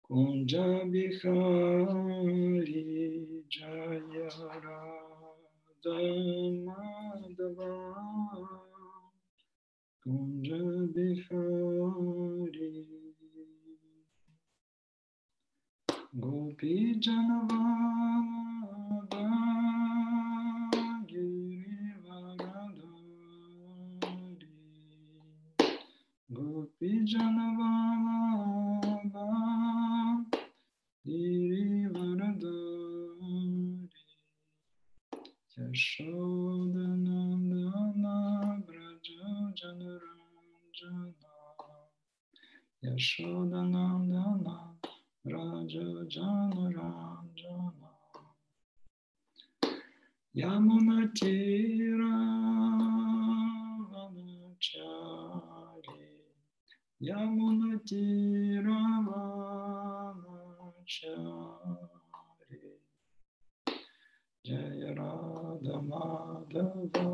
Kunja Bihari Jaya Radha Madhava Kunja Bihari Gopi Janavada Girivaradhari Gopi Janavada Girivaradhari Yashodanandana Braja Janaranjana Yashodanandana Raja Janaranjana Yamunatira Vanachari Yamunatira Vanachari Jaya Radha Madhava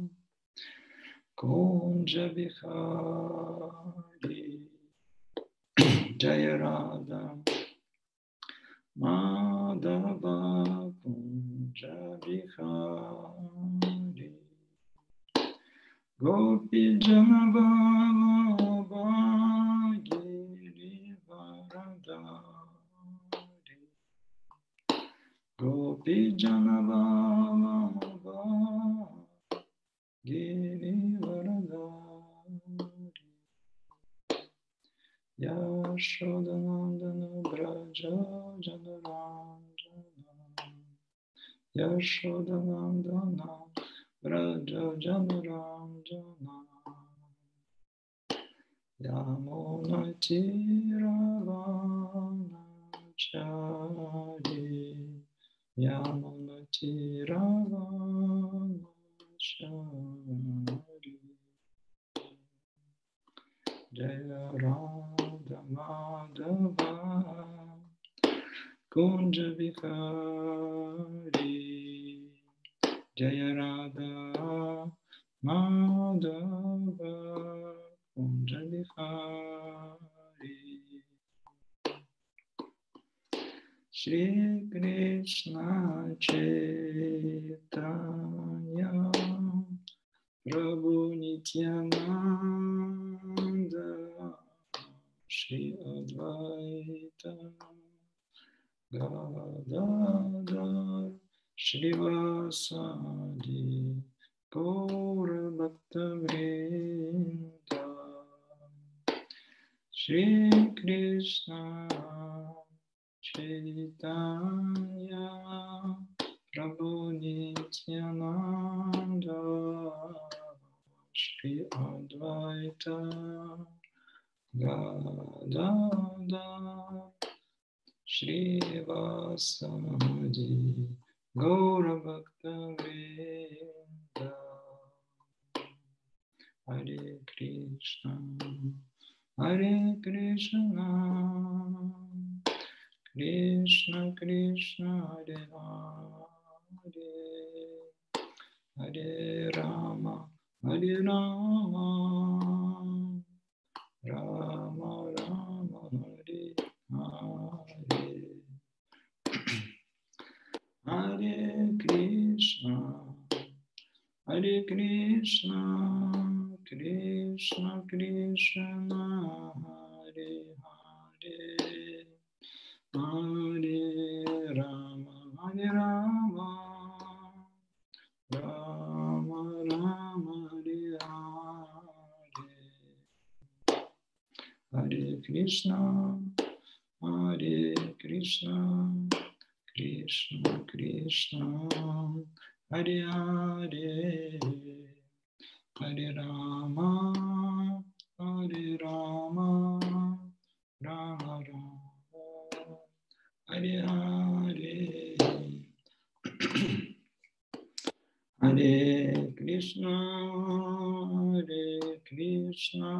Kunja Bihari Jaya Radha Madhava Kunja Bihari Gopi Janavallabha Girivaradhari Gopi Janavallabha Girivaradhari Yashodanandana Braja Janaranjana Yashodanandana Braja Janaranjana Yamunatira Vanachari Yamunatira Vanachari Jaya Radha Madhava Kunja Bihari Jaya Radha Madhava Kunja Bihari Shri Krishna Chaitanya Prabhu Nityananda Shri Advaita Gadadhar Shrivasadi Gaura Bhakta Vrinda Shri Krishna Chaitanya Prabhu Nityananda Shri Advaita Gadadhar Shrivasadi Gaura Bhakta Vrinda Hare Krishna Hare Krishna Krishna Krishna Hare Hare Hare Rama Hare Rama Rama Rama Hare Hare Hare Krishna Hare Krishna Krishna Krishna Hare Hare Hare Rama Hare Rama Rama Rama Hare Hare Hare Krishna Hare Krishna Krishna Krishna Hare Hare Hare Rama Hare Rama Rama Rama Hare Hare Hare Krishna Krishna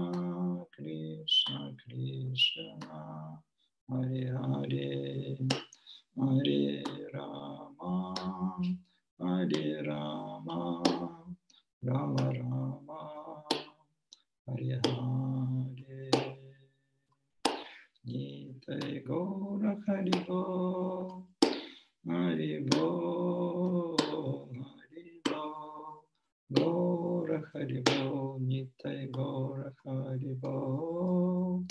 Krishna Hare Hare Hare Rama Hare Rama Rama Rama Hare Hare Nitai Gaura Haribol, Haribol, Haribol, Gaura Haribol, Nitai Gaura Haribol,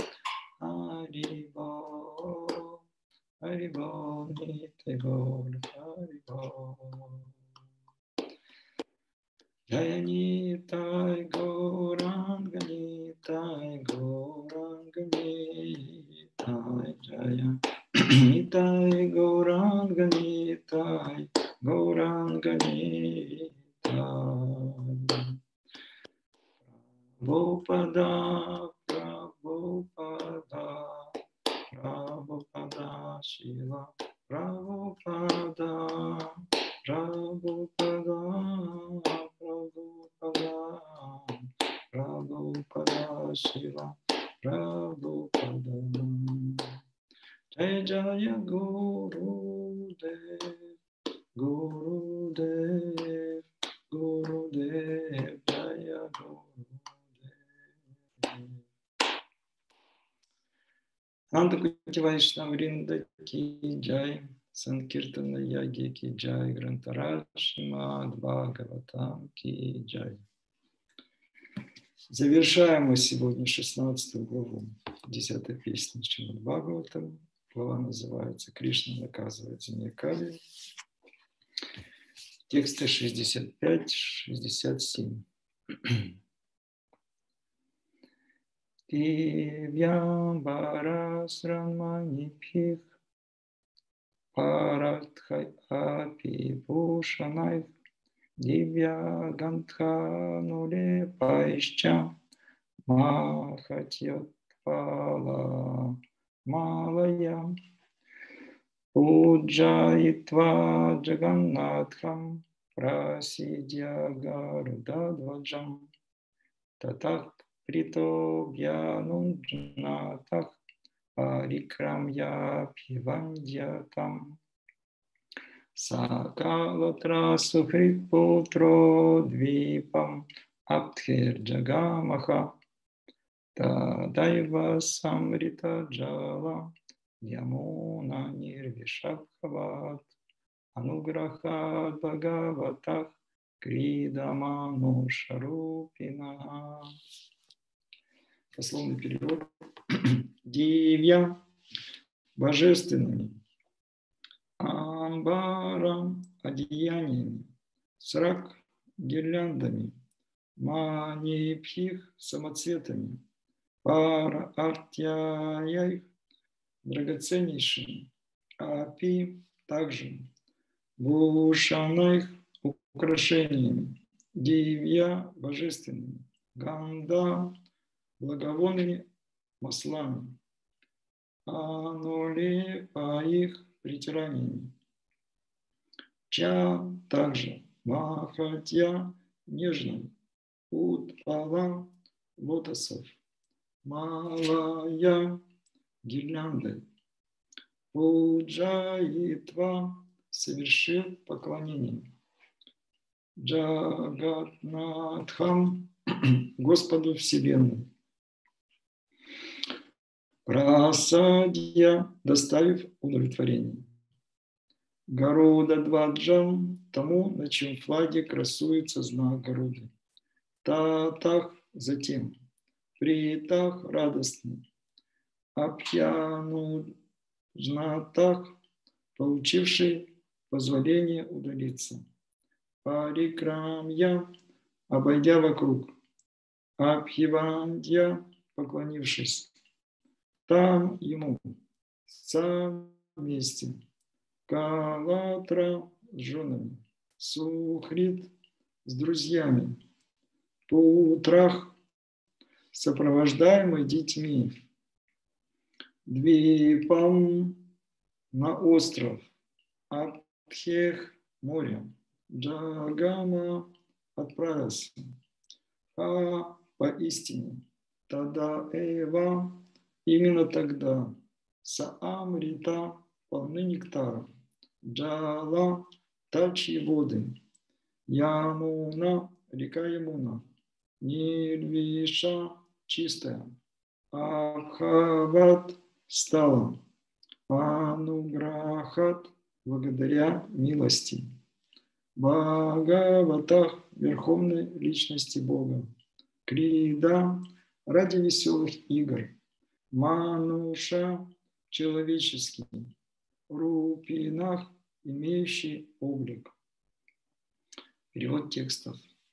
Haribol, Haribol, Nitai Gaura Haribol. Jaya Nitai Gauranga Nitai Gauranga Nitai Jaya Nitai Gauranga Nitai Gauranga Nitai Prabhupada Prabhupada Prabhupada Shiva Prabhupada Prabhupada Prabhupada Shiva Prabhupada Jaya Jaya Gurudev Gurudev Gurudev Jaya Gurudev Nanda Kuti Vaishnava Vrinda Ki Jai Sankirtana Яги Ки Джай, Грантараш Шримад Бхагаватам Ки Джай. Завершаем мы сегодня 16 главу, 10-я песня Шримад Бхагаватам. Глава называется «Кришна наказывает Замьякали». Тексты 65-67. Дивьям барасраманипих Парадхай апи бушанай дивья гандхануле пайшча махатьят пала малая пуджаитва джаганнатхам прасидья гарудадваджам татах прито бьянунджнатах парикрамья пивандьятам сакалатра сухрипутро двипам аптхирджагамаха тадайва самрита джала ямуна нирвишабхават ануграхат бхагаватах кридаману шарупина. Дословный перевод. Дивья божественными, амбара одеяниями, срак гирляндами, манипхих самоцветами, пара артяяй драгоценнейшими, апи также, бушанайх украшениями, дивья божественными, ганда благовонными маслами, анули по их притираниями, ча также, махатья нежным, утпала лотосов, малая гирляндой, пуджаитва совершил поклонение, джагатнатхам Господу Вселенной, прасадья, доставив удовлетворение, Гаруда-дваджам, тому, на чьем флаге красуется знак Гаруды, татах, затем, притах, радостный, абхьяну, жнатах, получивший позволение удалиться, парикрамья, обойдя вокруг, абхивандья, поклонившись, там ему, сам вместе, калатра с женами, сухрит с друзьями, путрах, сопровождаемый детьми, двипам на остров, Абтхех море, Джагама отправился, а поистине, тада эва, именно тогда, Саамрита полны нектара, Джала тачьи воды, Ямуна река Ямуна, Нирвиша чистая, Абхават стало Ануграхат, благодаря милости. Бхагаватах, верховной личности Бога. Крида, ради веселых игр. Мануша, человеческий. Рупинах, имеющий облик. Перевод текстов.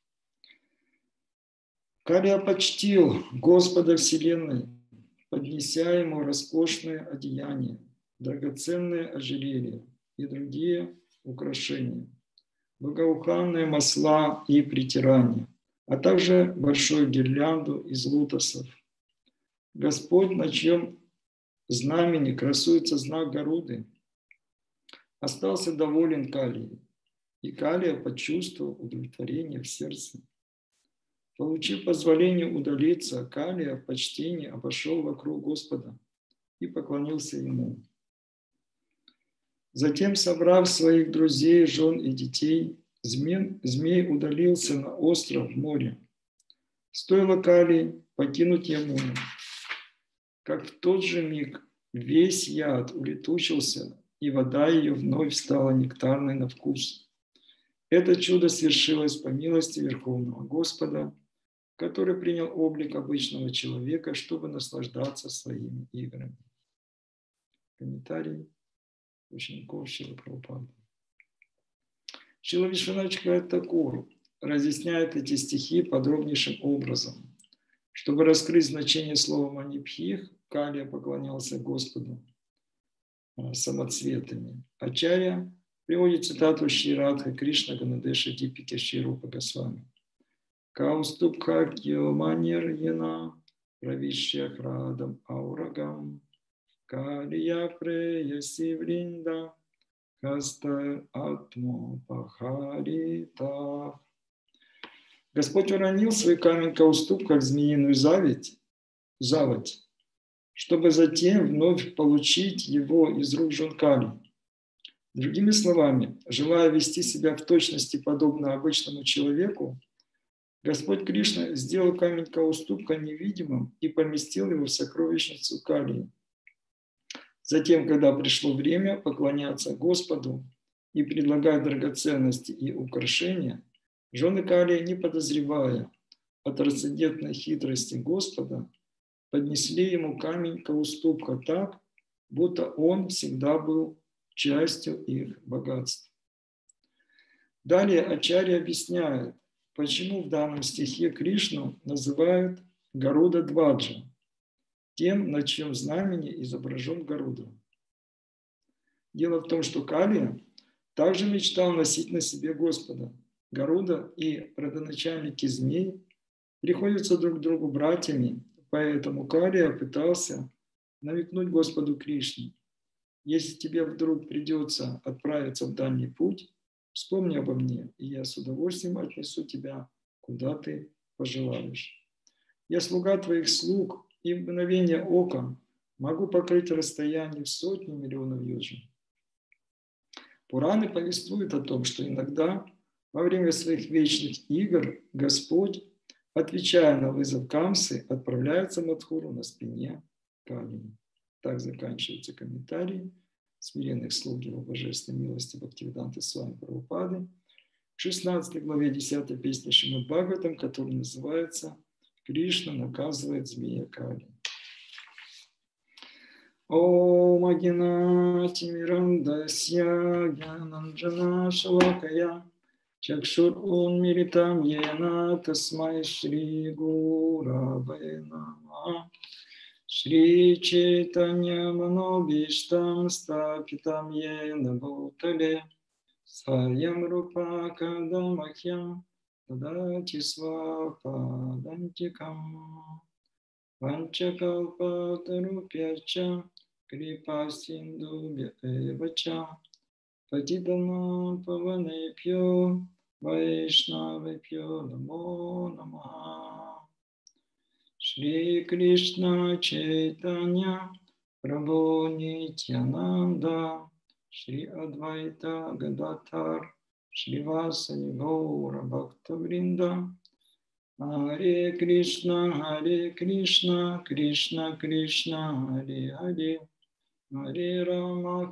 Калия почтил Господа Вселенной, поднеся ему роскошные одеяния, драгоценные ожерелья и другие украшения, благоуханные масла и притирания, а также большую гирлянду из лотосов. Господь, на чьем знамени красуется знак Гаруды, остался доволен Калией, и Калия почувствовал удовлетворение в сердце. Получив позволение удалиться, Калия в почтении обошел вокруг Господа и поклонился ему. Затем, собрав своих друзей, жен и детей, змей удалился на остров в море. Стоило Калии покинуть Ямуну, как в тот же миг весь яд улетучился, и вода ее вновь стала нектарной на вкус. Это чудо свершилось по милости Верховного Господа, который принял облик обычного человека, чтобы наслаждаться своими играми. Комментарий учеников Шрилы Прабхупады. Шрила Вишванат Чакрабхарти разъясняет эти стихи подробнейшим образом. Чтобы раскрыть значение слова манипхих, Калия поклонялся Господу самоцветами. Ачарья приводит цитату Шри Радха Кришна Ганадеша Дипики Шри Рупа Госвами. Каустубха килманир яна правишья храдам аурагам Калия преяси вринда хаста атмо пахарита. Господь уронил свой камень Каустуб, как змеиную заводь, чтобы затем вновь получить его из рук жен Кали. Другими словами, желая вести себя в точности подобно обычному человеку, Господь Кришна сделал камень Каустубка невидимым и поместил его в сокровищницу Калии. Затем, когда пришло время поклоняться Господу и предлагать драгоценности и украшения, жены Калии, не подозревая о трансцендентной хитрости Господа, поднесли ему камень Каустубка так, будто он всегда был частью их богатства. Далее Ачарья объясняет, почему в данном стихе Кришну называют Гаруда Дваджа, тем, на чьем знамени изображен Гаруда. Дело в том, что Калия также мечтал носить на себе Господа. Гаруда и родоначальники змей приходятся друг к другу братьями, поэтому Калия пытался намекнуть Господу Кришне: если тебе вдруг придется отправиться в дальний путь, вспомни обо мне, и я с удовольствием отнесу тебя, куда ты пожелаешь. Я слуга твоих слуг, и в мгновение ока могу покрыть расстояние в сотни миллионов йоджин. Пураны повествуют о том, что иногда во время своих вечных игр Господь, отвечая на вызов Камсы, отправляется в Мадхуру на спине Калии. Так заканчивается комментарий смиренных слуг его божественной милости Бхактивиданты Свами Прабхупады в 16 главе 10 песни Шримад Бхагаватам, которая называется «Кришна наказывает змея Кали». Ом агинати мирандасья гьянанджана шалакая чакшур унмиритам йена тасмай шри гураве нама Шри Чайтанья Манобиштам Стапитам Йена Бхутале Сваям Рупа Кадамахьям Тадати Свападантикам Ванчакалпатарупьяча Крипа Синдубья Эвача Патидана Паванепьо Вайшнавепьо Намо Намаха Шри Кришна Чайтанья Прабху Нитьянанда Шри Адвайта Гададхар Шривасади Гаура Бхактавринда Харе Кришна, Кришна Кришна, Харе Харе, Харе Рама,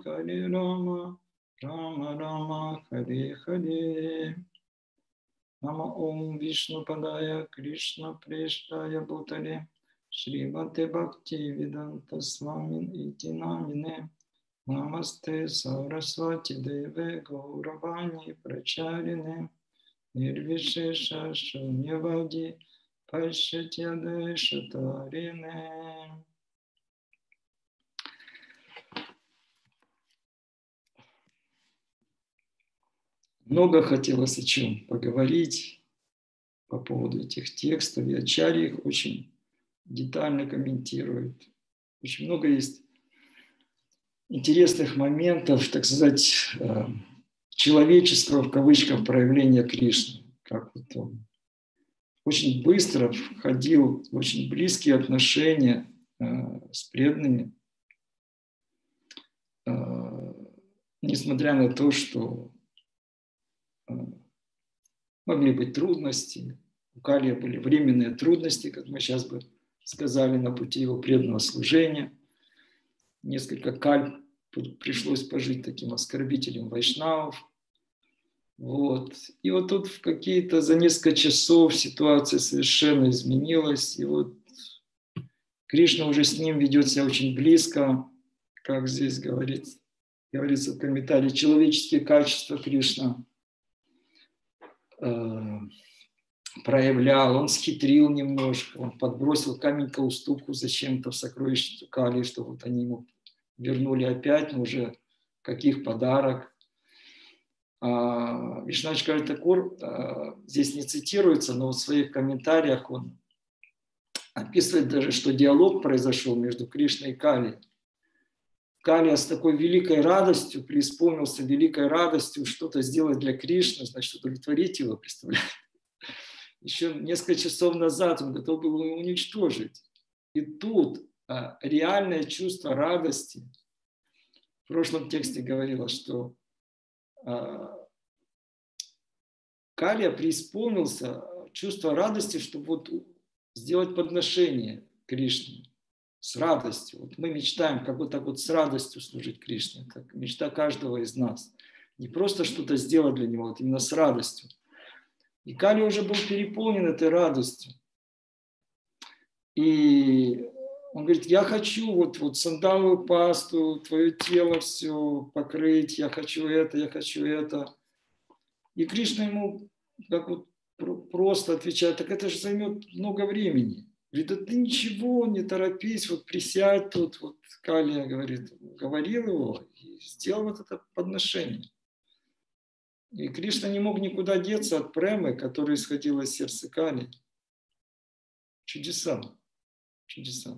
Рама Рама, Харе Харе. Нама Ом Вишну Падая Кришна Прештая Бутале Шримате Бхакти Веданта Свамин Ити Намине Намасте Сарасвати Деве Гауравани Прачарине Нирвишеша Шуньявади Пашатьяде Шатарине. Много хотелось о чем поговорить по поводу этих текстов, и Ачарья их очень детально комментирует. Очень много есть интересных моментов, так сказать, человеческого, в кавычках, проявления Кришны. Как вот он очень быстро входил в очень близкие отношения с преданными, несмотря на то, что могли быть трудности. У Калия были временные трудности, как мы сейчас бы сказали, на пути его преданного служения. Несколько каль пришлось пожить таким оскорбителем вайшнавов. Вот. И вот тут в какие-то за несколько часов ситуация совершенно изменилась. И вот Кришна уже с ним ведет себя очень близко, как здесь говорится в комментарии, человеческие качества Кришна проявлял, он схитрил немножко, он подбросил камень к уступку зачем-то в сокровищницу Кали, что вот они ему вернули опять, но уже каких подарок. Вишванат Чакраварти Тхакур здесь не цитируется, но в своих комментариях он описывает даже, что диалог произошел между Кришной и Кали. Калия с такой великой радостью, преисполнился великой радостью что-то сделать для Кришны, значит, удовлетворить его, представляете? Еще несколько часов назад он готов был его уничтожить. И тут реальное чувство радости. В прошлом тексте говорилось, что Калия преисполнился чувство радости, чтобы вот сделать подношение Кришне с радостью. Вот мы мечтаем как бы так вот с радостью служить Кришне. Это мечта каждого из нас. Не просто что-то сделать для него, вот именно с радостью. И Калия уже был переполнен этой радостью. И он говорит, я хочу вот сандаловую пасту, твое тело все покрыть, я хочу это, я хочу это. И Кришна ему как вот просто отвечает, так это же займет много времени. Говорит, да ты ничего, не торопись, вот присядь тут. Вот Калия говорит, говорил его и сделал вот это подношение. И Кришна не мог никуда деться от премы, которая исходила из сердца Кали. Чудеса. Чудеса.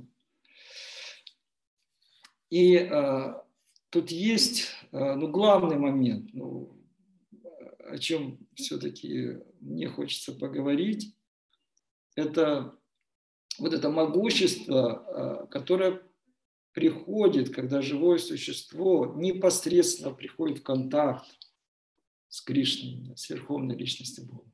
И тут есть главный момент, о чем все-таки мне хочется поговорить, это вот это могущество, которое приходит, когда живое существо непосредственно приходит в контакт с Кришной, с Верховной Личностью Бога.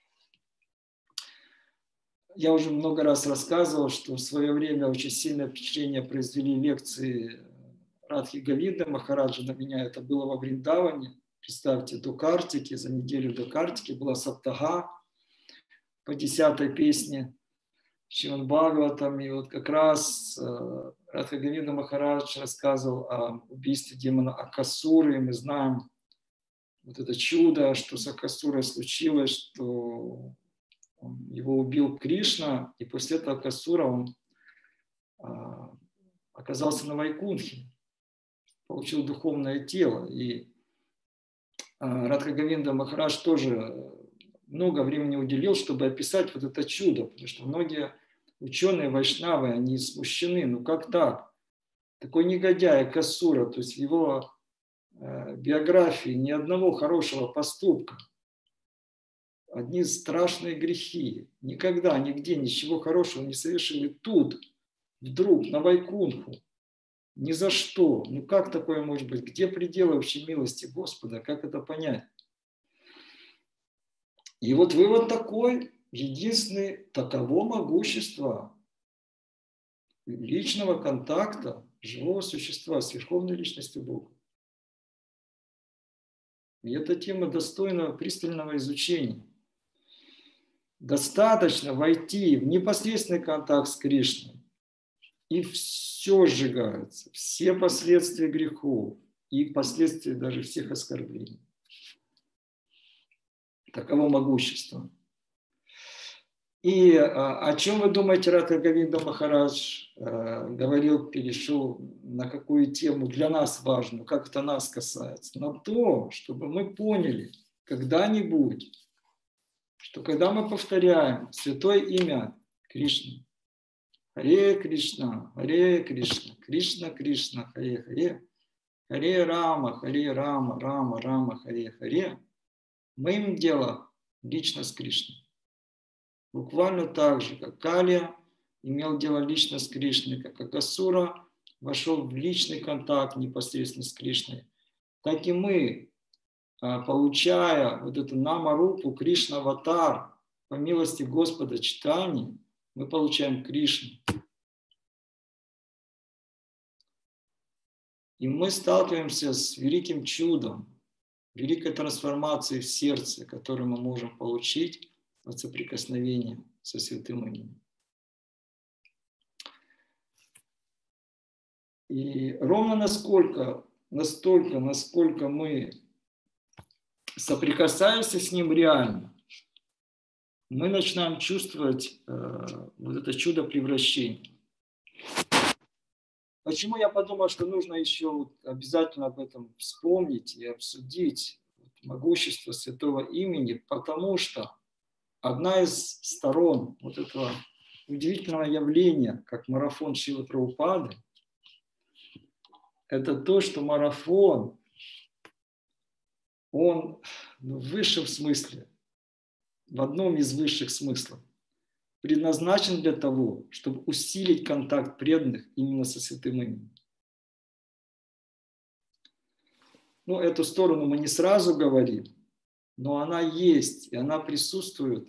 Я уже много раз рассказывал, что в свое время очень сильное впечатление произвели лекции Радхи Говинда Махараджа на меня. Это было во Вриндаване. Представьте, до Картики, за неделю до Картики была Саптага по 10-й песне Шримад Бхагаватам. И вот как раз Радха Говинда Махарадж рассказывал о убийстве демона Акасуры. И мы знаем вот это чудо, что с Акасурой случилось, что его убил Кришна, и после этого Акасура он оказался на Вайкунтхе, получил духовное тело. И Радха Говинда Махарадж тоже много времени уделил, чтобы описать вот это чудо, потому что многие ученые вайшнавы, они смущены. Ну как так? Такой негодяй Акасура, то есть в его биографии ни одного хорошего поступка. Одни страшные грехи. Никогда, нигде ничего хорошего не совершили. Тут вдруг на Вайкунтху. Ни за что. Ну как такое может быть? Где пределы вообще милости Господа? Как это понять? И вот вывод такой. единственное таково могущество личного контакта живого существа с Верховной Личностью Бога. И эта тема достойна пристального изучения. Достаточно войти в непосредственный контакт с Кришной, и все сжигается, все последствия грехов и последствия даже всех оскорблений. Таково могущество. И о чем вы думаете, Радха Говинда Махарадж говорил, перешел на какую тему для нас важную, как это нас касается? На то, чтобы мы поняли когда-нибудь, что когда мы повторяем святое имя Кришны, Харе Кришна, Кришна Кришна, Харе Харе, Харе Рама, Рама Рама, Харе Харе, мы имеем дело лично с Кришной. Буквально так же, как Калия имел дело лично с Кришной, как Акасура вошел в личный контакт непосредственно с Кришной, так и мы, получая вот эту Нама-рупу, Кришна-аватар, по милости Господа Чайтаньи, мы получаем Кришну. И мы сталкиваемся с великим чудом, великой трансформацией в сердце, которую мы можем получить от соприкосновения со святым именем. И ровно настолько, насколько мы соприкасаемся с ним реально, мы начинаем чувствовать вот это чудо превращения. Почему я подумал, что нужно еще обязательно об этом вспомнить и обсудить могущество святого имени, потому что одна из сторон вот этого удивительного явления, как марафон Шрилы Прабхупады, это то, что марафон, он в высшем смысле, в одном из высших смыслов, предназначен для того, чтобы усилить контакт преданных именно со святым именем. Ну, эту сторону мы не сразу говорим, но она есть, и она присутствует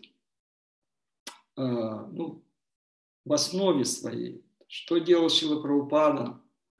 в основе своей. Что делал Шрила Прабхупада?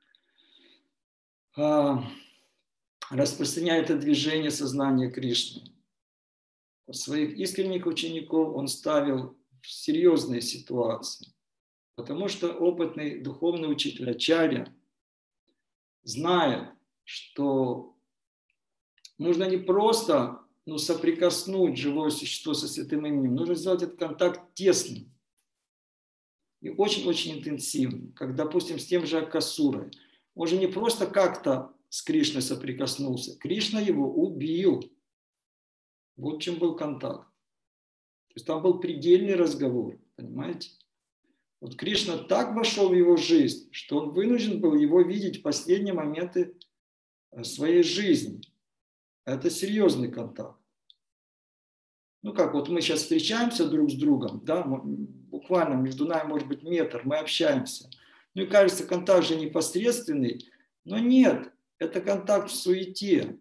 Распространяя это движение сознания Кришны. Своих искренних учеников он ставил в серьезные ситуации, потому что опытный духовный учитель Ачарья знает, что нужно не просто соприкоснуть живое существо со святым именем, нужно сделать этот контакт тесным и очень-очень интенсивным. Как, допустим, с тем же Акасурой. Он же не просто как-то с Кришной соприкоснулся, Кришна его убил. Вот чем был контакт. То есть там был предельный разговор, понимаете? Вот Кришна так вошел в его жизнь, что он вынужден был его видеть в последние моменты своей жизни. Это серьезный контакт. Ну как, вот мы сейчас встречаемся друг с другом, да, буквально между нами может быть метр, мы общаемся. Ну и кажется, контакт же непосредственный, но нет, это контакт в суете.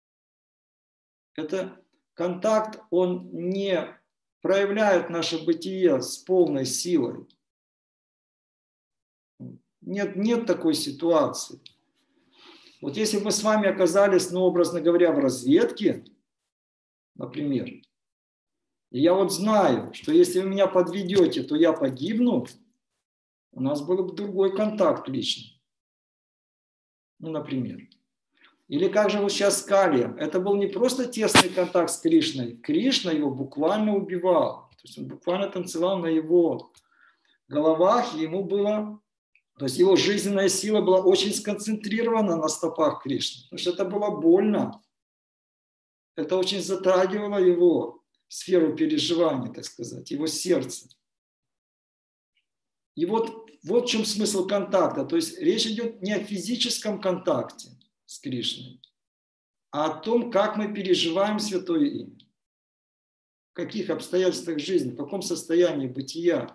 Это контакт, он не проявляет наше бытие с полной силой. Нет такой ситуации. Вот если бы мы с вами оказались, образно говоря, в разведке, например, и я вот знаю, что если вы меня подведете, то я погибну, у нас был бы другой контакт личный. Ну, например. Или как же вот сейчас с Калием. Это был не просто тесный контакт с Кришной. Кришна его буквально убивал. То есть он буквально танцевал на его головах, и ему было... То есть его жизненная сила была очень сконцентрирована на стопах Кришны. Потому что это было больно. Это очень затрагивало его сферу переживаний, так сказать, его сердце. И вот в чем смысл контакта. То есть речь идет не о физическом контакте с Кришной, а о том, как мы переживаем святое имя. В каких обстоятельствах жизни, в каком состоянии бытия.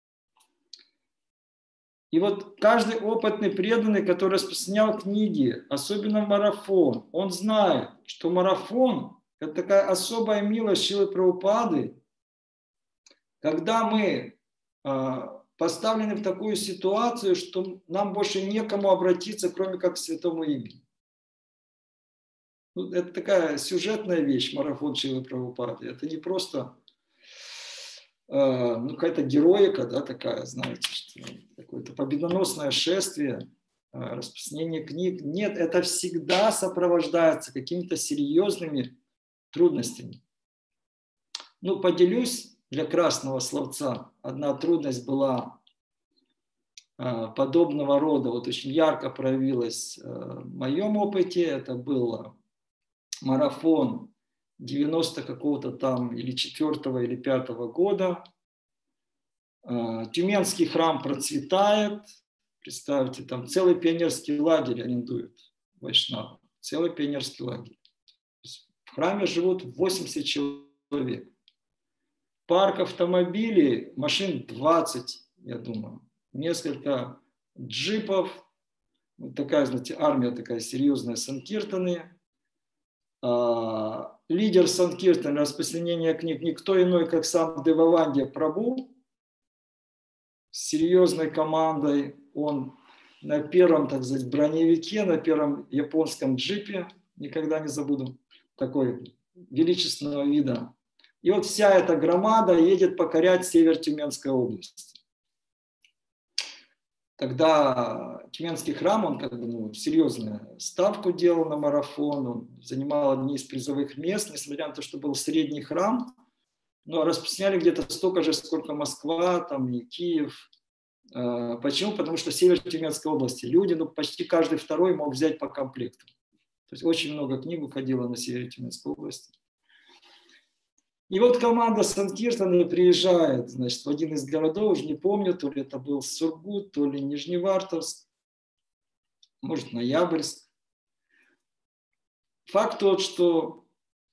И вот каждый опытный преданный, который распространял книги, особенно марафон, он знает, что марафон – это такая особая милость Шрилы Прабхупады, когда мы поставлены в такую ситуацию, что нам больше некому обратиться, кроме как к святому имени. Ну, это такая сюжетная вещь, марафон Шрилы Прабхупады. Это не просто какая-то героика, да, такая, знаете, какое-то победоносное шествие, распространение книг. Нет, это всегда сопровождается какими-то серьезными трудностями. Ну, поделюсь для красного словца. Одна трудность была подобного рода, вот очень ярко проявилась в моем опыте. Это был марафон 90 какого-то там или 4-го или 5-го года. Тюменский храм процветает. Представьте, там целый пионерский лагерь арендуют вайшнавы. Целый пионерский лагерь. В храме живут 80 человек. Парк автомобилей, машин 20, я думаю. Несколько джипов. Вот такая, знаете, армия такая серьезная, санкиртаны. Лидер санкиртана, распространения книг, никто иной, как сам Девавандия Прабху. С серьезной командой. Он на первом, так сказать, броневике, на первом японском джипе, никогда не забуду, такой величественного вида. И вот вся эта громада едет покорять север Тюменской области. Тогда Тюменский храм, он как бы серьезную ставку делал на марафон, он занимал одни из призовых мест, несмотря на то, что был средний храм, но распространяли где-то столько же, сколько Москва, там и Киев. Почему? Потому что север Тюменской области. Люди, почти каждый второй мог взять по комплекту. То есть очень много книг уходило на севере Тюменской области. И вот команда Санкиртаны приезжает, значит, в один из городов, уже не помню, то ли это был Сургут, то ли Нижневартовск, может, Ноябрьск. Факт тот, что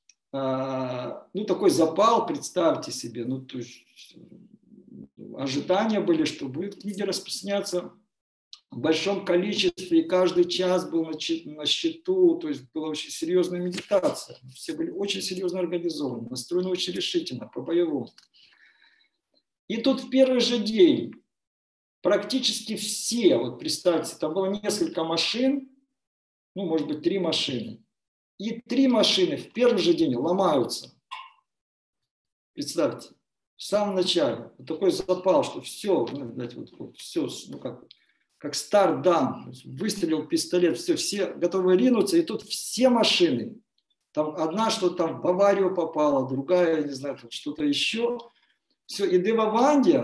такой запал, представьте себе, то есть ожидания были, что будут книги распространяться в большом количестве, и каждый час был на счету, то есть была очень серьезная медитация. Все были очень серьезно организованы, настроены очень решительно, по-боевому. И тут в первый же день практически все, вот представьте, там было несколько машин, может быть, 3 машины, и 3 машины в первый же день ломаются. Представьте. В самом начале. Вот такой запал, что все, все, как старт-дан. Выстрелил пистолет, все готовы ринуться, и тут все машины. Там одна что-то там в аварию попала, другая, не знаю, что-то еще. Все, и Девавандия,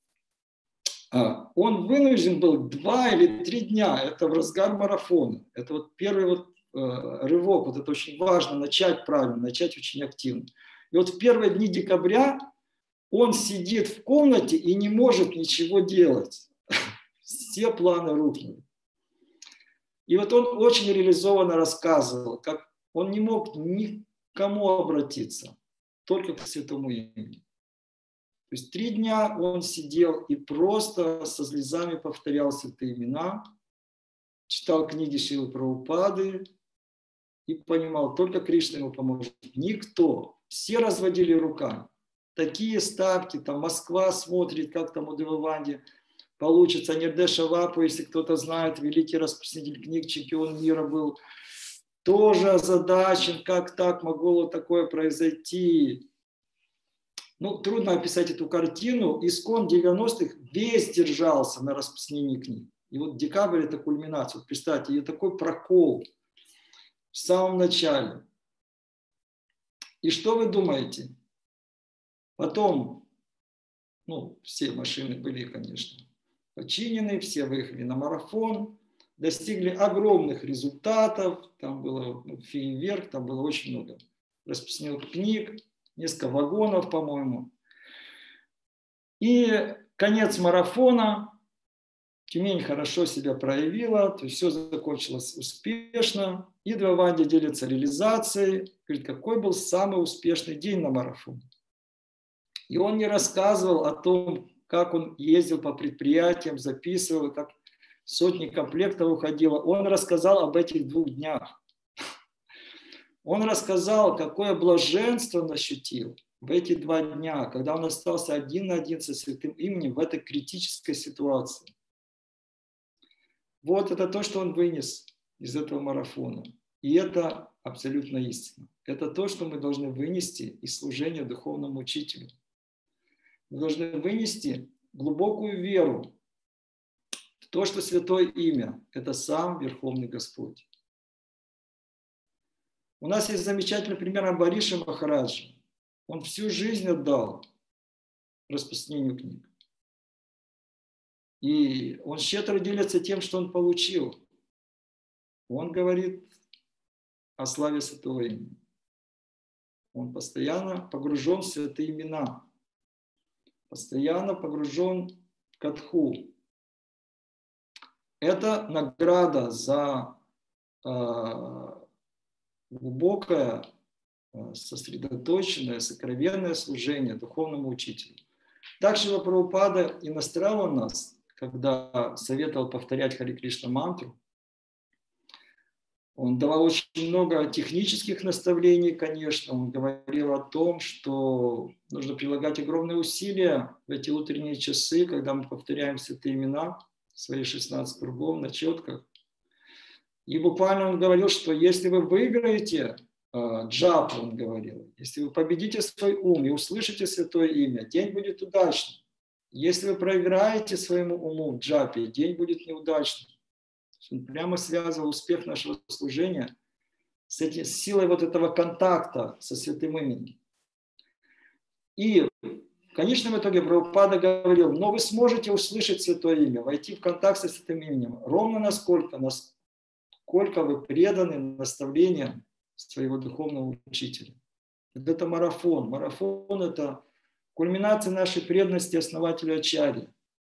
он вынужден был 2 или 3 дня, это в разгар марафона. Это вот первый рывок, вот это очень важно, начать правильно, начать очень активно. И вот в первые дни декабря он сидит в комнате и не может ничего делать. Все планы рухнули. И вот он очень реализованно рассказывал, как он не мог никому обратиться, только к святому имени. То есть 3 дня он сидел и просто со слезами повторял святые имена, читал книги Шрилы Прабхупады и понимал, только Кришна ему поможет. Никто. Все разводили руками. Такие ставки, там Москва смотрит, как там у Деваванди получится. Нирдеша Вапу, если кто-то знает, великий распространитель книг, чемпион мира был, тоже озадачен, как так могло такое произойти. Трудно описать эту картину. Искон 90-х весь держался на распространении книг. И вот декабрь – это кульминация. Вот представьте, и такой прокол в самом начале. И что вы думаете? Потом, все машины были, конечно, починены, все выехали на марафон, достигли огромных результатов, там было фейерверк, там было очень много распространенных книг, несколько вагонов, по-моему. И конец марафона, Тюмень хорошо себя проявила, то есть все закончилось успешно. И Деваванди делится реализацией, говорит, какой был самый успешный день на марафоне. И он не рассказывал о том, как он ездил по предприятиям, записывал, как сотни комплектов уходило. Он рассказал об этих 2 днях. Он рассказал, какое блаженство он ощутил, в эти 2 дня, когда он остался один на один со святым именем в этой критической ситуации. Вот это то, что он вынес из этого марафона. И это абсолютно истина. Это то, что мы должны вынести из служения духовному учителю. Мы должны вынести глубокую веру в то, что Святое Имя – это сам Верховный Господь. У нас есть замечательный пример Амбариша Махараджа. Он всю жизнь отдал распространению книг. И он щедро делится тем, что он получил. Он говорит о славе Святого Имени. Он постоянно погружен в святые имена. Постоянно погружен в катху. Это награда за глубокое, сосредоточенное, сокровенное служение духовному учителю. Так Шрила Прабхупада и настраивал нас, когда советовал повторять Харе Кришна мантру. Он давал очень много технических наставлений, конечно. Он говорил о том, что нужно прилагать огромные усилия в эти утренние часы, когда мы повторяем святые имена, свои 16 кругов на четках. И буквально он говорил, что если вы выиграете джапу, он говорил, если вы победите свой ум и услышите святое имя, день будет удачным. Если вы проиграете своему уму в джапе, день будет неудачным. Он прямо связывал успех нашего служения с силой вот этого контакта со святым именем. И в конечном итоге Прабхупада говорил, но вы сможете услышать святое имя, войти в контакт со святым именем ровно насколько вы преданы наставлениям своего духовного учителя. Это марафон. Марафон – это кульминация нашей преданности основателю Ачарьи.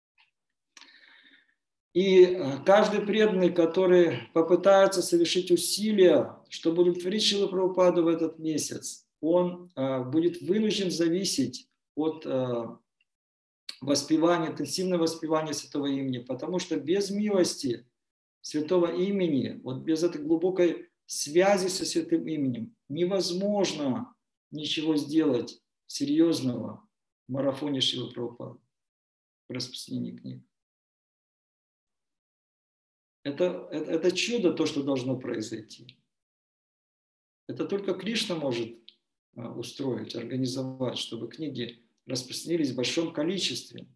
И каждый преданный, который попытается совершить усилия, чтобы удовлетворить Шрилу Прабхупаду в этот месяц, он будет вынужден зависеть от воспевания, интенсивного воспевания святого имени, потому что без милости святого имени, вот без этой глубокой связи со святым именем невозможно ничего сделать серьезного в марафоне Шрилы Прабхупады в распространении книг. Это чудо, то, что должно произойти. Это только Кришна может устроить, организовать, чтобы книги распространились в большом количестве.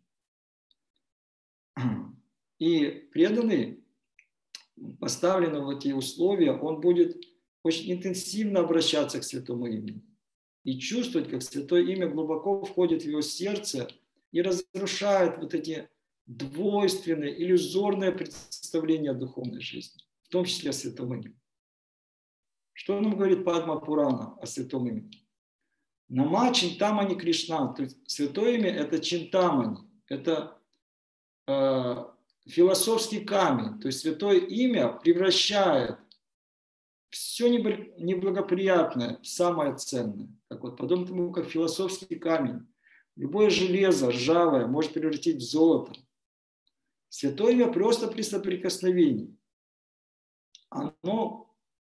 И преданный, поставленный в эти условия, он будет очень интенсивно обращаться к святому имени и чувствовать, как святое имя глубоко входит в его сердце и разрушает вот эти двойственное, иллюзорное представление о духовной жизни, в том числе о святом имени. Что нам говорит Падма Пурана о святом имени? Нама Чинтамани Кришна, то есть святое имя – это Чинтамани, это философский камень, то есть святое имя превращает все неблагоприятное в самое ценное, как вот подобно тому, как философский камень. Любое железо ржавое может превратить в золото. Святое имя просто при соприкосновении. Оно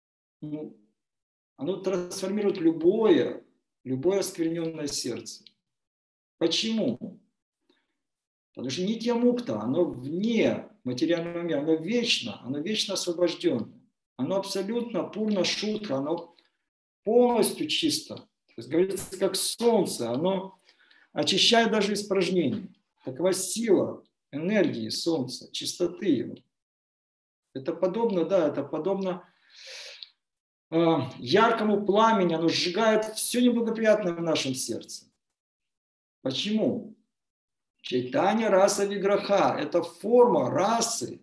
трансформирует любое оскверненное сердце. Почему? Потому что нитья мукта, оно вне материального мира, оно вечно освобожденное. Оно абсолютно пурна шутха, оно полностью чисто. То есть, говорится, как солнце, оно очищает даже испражнения. Такова сила энергии солнца, чистоты его. Это подобно яркому пламени, оно сжигает все неблагоприятное в нашем сердце. Почему? Чайтанья раса виграха – это форма расы.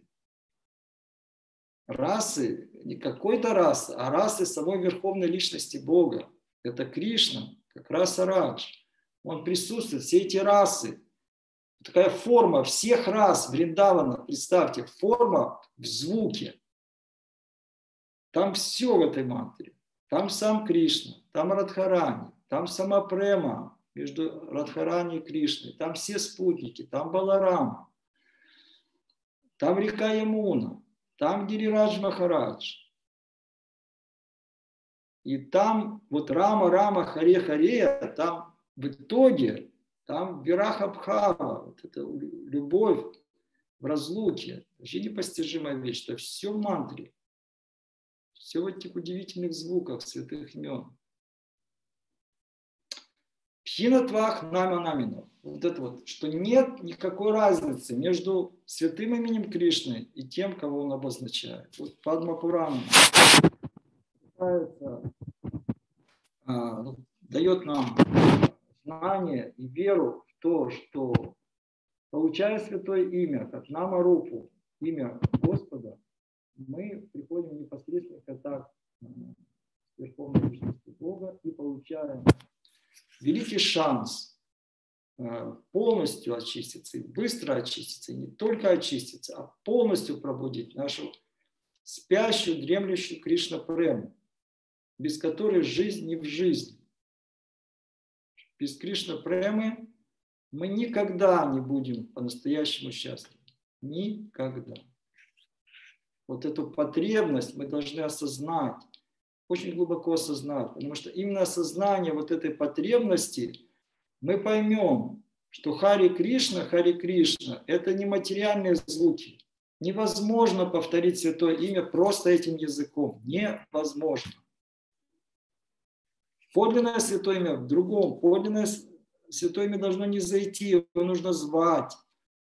Расы, не какой-то расы, а расы самой Верховной Личности Бога. Это Кришна, как раса Радж. Он присутствует, все эти расы. Такая форма всех рас Вриндавана, представьте, форма в звуке. Там все в этой мантре. Там сам Кришна, там Радхарани, там сама Према между Радхарани и Кришной, там все спутники, там Баларама, там река Ямуна, там Гирирадж Махарадж. И там вот Рама, Харе, Харе, там в итоге там вирахабхава, вот эта любовь в разлуке, вообще непостижимая вещь, это все в мантре, все в этих удивительных звуках святых имен. Пхинатвах нама намина. Вот это вот, что нет никакой разницы между святым именем Кришны и тем, кого он обозначает. Вот Падма Пурана дает нам знание и веру в то, что, получая святое имя, как Нама Рупу, имя Господа, мы приходим в непосредственный контакт с Верховной Личностью Бога и получаем великий шанс полностью очиститься, и быстро очиститься, и не только очиститься, а полностью пробудить нашу спящую, дремлющую Кришна-прему, без которой жизнь не в жизни. Без Кришна-премы мы никогда не будем по-настоящему счастливы. Никогда. Вот эту потребность мы должны осознать, очень глубоко осознать, потому что именно осознание вот этой потребности мы поймем, что Хари Кришна – это не материальные звуки. Невозможно повторить святое имя просто этим языком. Невозможно. Подлинное святое имя в другом. Подлинное святое имя должно не зайти, его нужно звать.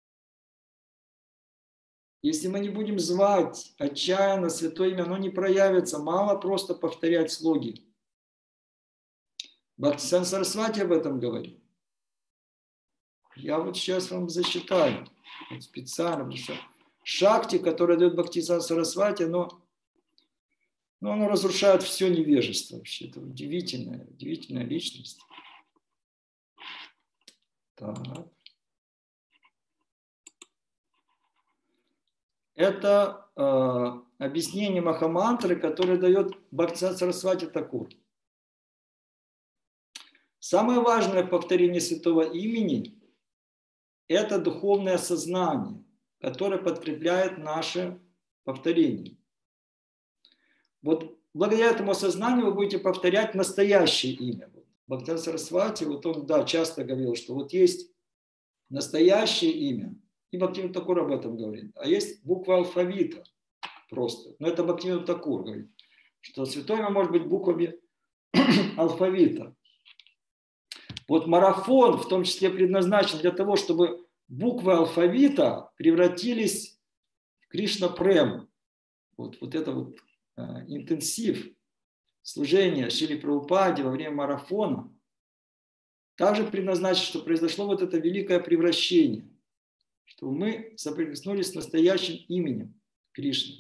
Если мы не будем звать отчаянно святое имя, оно не проявится. Мало просто повторять слоги. Бхактисиданта Сарасвати об этом говорит. Я вот сейчас вам зачитаю вот специально, потому что шакти, которое дает Бхактисиданта Сарасвати, оно разрушает все невежество вообще. Это удивительная личность. Так. Это объяснение Махамантры, которое дает Бхактисиданта Сарасвати Такур. Самое важное в повторении святого имени – это духовное сознание, которое подкрепляет наше повторение. Вот благодаря этому сознанию вы будете повторять настоящее имя. Бхактисиданта Сарасвати, вот он, часто говорил, что вот есть настоящее имя, и Бхактивинода Такур об этом говорит, а есть буква алфавита просто. Но это Бхактивинода Такур говорит, что святое имя может быть буквами алфавита. Вот марафон в том числе предназначен для того, чтобы буквы алфавита превратились в Кришна-прему. Вот это вот интенсив служения Шриле Прабхупаде во время марафона также предназначен, что произошло вот это великое превращение, что мы соприкоснулись с настоящим именем Кришны.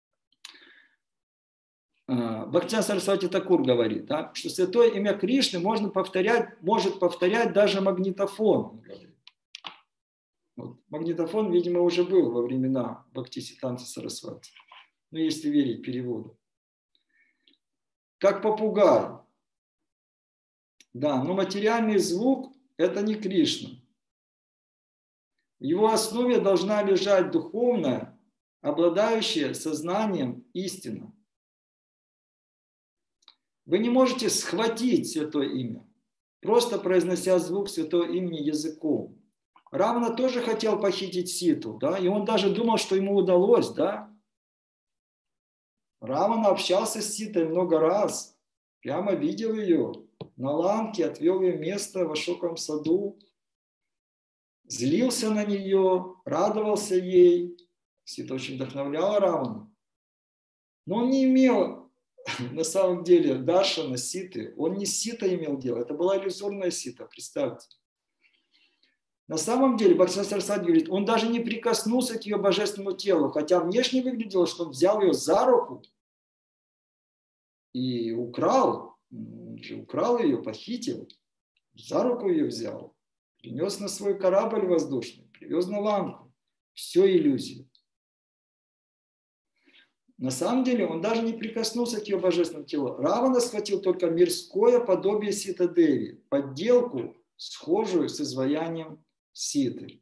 Бхактисиданта Сарасвати Такур говорит, что святое имя Кришны может повторять даже магнитофон. Вот. Магнитофон, видимо, уже был во времена Бхактисиданта Сарасвати, если верить переводу. Как попугай. Да, но материальный звук – это не Кришна. В его основе должна лежать духовная, обладающая сознанием истина. Вы не можете схватить святое имя, просто произнося звук святого имени языком. Равана тоже хотел похитить Ситу, и он даже думал, что ему удалось, Равана общался с Ситой много раз, прямо видел ее на ланке, отвел ее место в Ашоковом саду, злился на нее, радовался ей. Сита очень вдохновляла Равану. Но он не имел на самом деле даршана Ситы, он не с Ситой имел дело, это была иллюзорная Сита, представьте. На самом деле, Бхактисиданта Сарасвати говорит, он даже не прикоснулся к ее божественному телу, хотя внешне выглядело, что он взял ее за руку и украл ее, похитил, за руку ее взял, принес на свой корабль воздушный, привез на ланку. Все иллюзия. На самом деле он даже не прикоснулся к ее божественному телу. Равана схватил только мирское подобие Сита-деви, подделку, схожую с изваянием Ситы.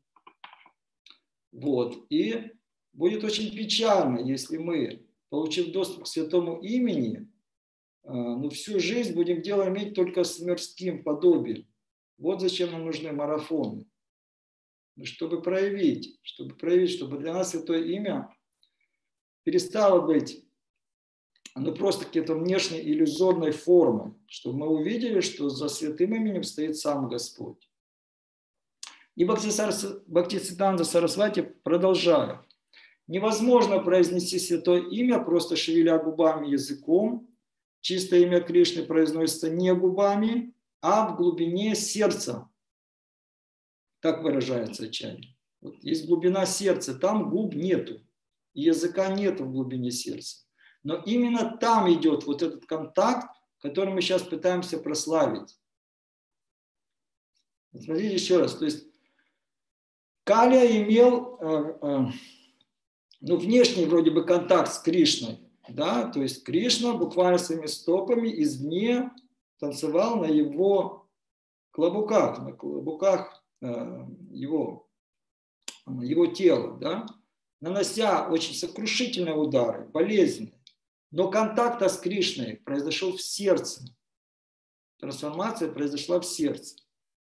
И будет очень печально, если мы, получив доступ к святому имени, всю жизнь будем дело иметь только с мирским подобием. Вот зачем нам нужны марафоны. Чтобы проявить, чтобы для нас Святое Имя перестало быть просто какой-то внешней иллюзорной формой, чтобы мы увидели, что за Святым Именем стоит сам Господь. И Бхактисиддханта Сарасвати продолжает. Невозможно произнести Святое Имя, просто шевеля губами, языком. Чистое имя Кришны произносится не губами, а в глубине сердца. Так выражается Ачарья. Вот есть глубина сердца, там губ нету, и языка нету в глубине сердца. Но именно там идет вот этот контакт, который мы сейчас пытаемся прославить. Смотрите еще раз. То есть Калия имел внешний вроде бы контакт с Кришной. Да? То есть Кришна буквально своими стопами извне танцевал на его клобуках, его тела, да? Нанося очень сокрушительные удары, болезненные. Но контакт с Кришной произошел в сердце. Трансформация произошла в сердце.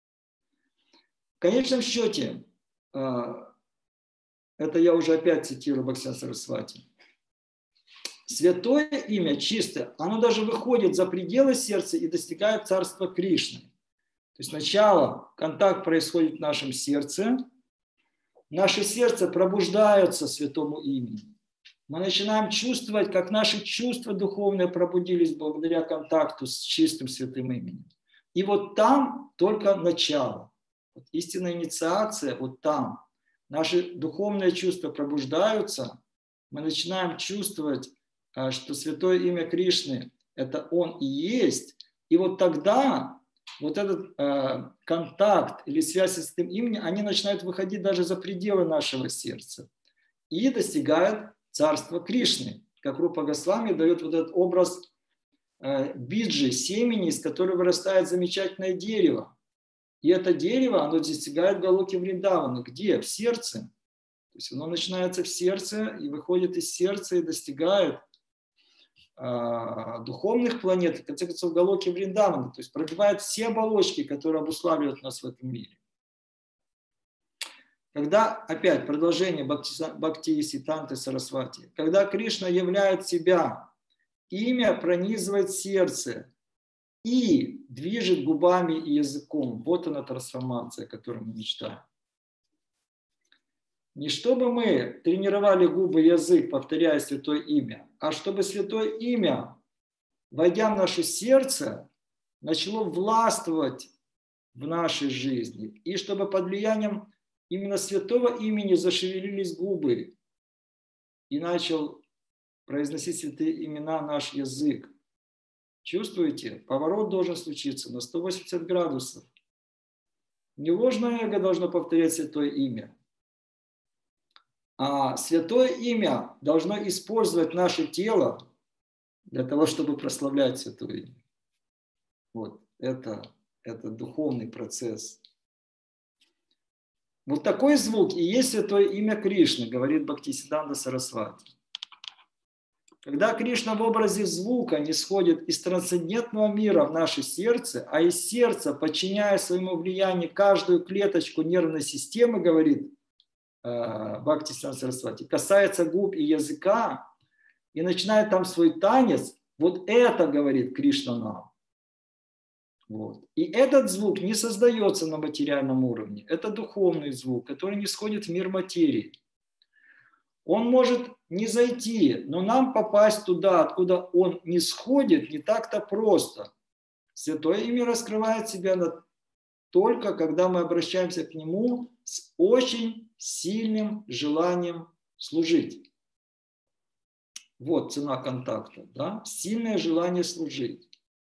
В конечном счете, это я уже опять цитирую Бхактисиддханта Сарасвати, Святое Имя чистое, оно даже выходит за пределы сердца и достигает Царства Кришны. То есть сначала контакт происходит в нашем сердце, наше сердце пробуждается Святому Имени. Мы начинаем чувствовать, как наши чувства духовные пробудились благодаря контакту с чистым Святым Именем. И вот там только начало. Вот истинная инициация вот там. Наши духовные чувства пробуждаются, мы начинаем чувствовать, что Святое Имя Кришны – это Он и есть. И вот тогда вот этот контакт или связь с этим именем, они начинают выходить даже за пределы нашего сердца и достигают Царства Кришны. Как Рупа Госвами дает вот этот образ биджи, семени, из которого вырастает замечательное дерево. И это дерево, оно достигает Галоки Вриндавана. Где? В сердце. То есть оно начинается в сердце и выходит из сердца и достигает духовных планет, в конце концов, Галоки Вриндавана. То есть пробивает все оболочки, которые обуславливают нас в этом мире. Когда, опять, продолжение Бхактисиддханты Сарасвати, когда Кришна являет себя, имя пронизывает сердце и движет губами и языком. Вот она трансформация, о которой мы мечтаем. Не чтобы мы тренировали губы и язык, повторяя Святое Имя, а чтобы Святое Имя, войдя в наше сердце, начало властвовать в нашей жизни. И чтобы под влиянием именно Святого Имени зашевелились губы и начал произносить святые имена наш язык. Чувствуете? Поворот должен случиться на 180 градусов. Не ложное эго должно повторять Святое Имя, а Святое Имя должно использовать наше тело для того, чтобы прославлять Святое Имя. Вот это духовный процесс. Вот такой звук и есть Святое Имя Кришны, говорит Бхактисиддханта Сарасвати. Когда Кришна в образе звука не сходит из трансцендентного мира в наше сердце, а из сердца, подчиняя своему влиянию каждую клеточку нервной системы, говорит Бхактисиддханта Сарасвати, касается губ и языка и начинает там свой танец, вот это говорит Кришна нам. Вот. И этот звук не создается на материальном уровне. Это духовный звук, который не сходит в мир материи. Он может не зайти, но нам попасть туда, откуда он не сходит, не так-то просто. Святое Имя раскрывает себя только когда мы обращаемся к нему с очень сильным желанием служить. Вот цена контакта. Да? Сильное желание служить.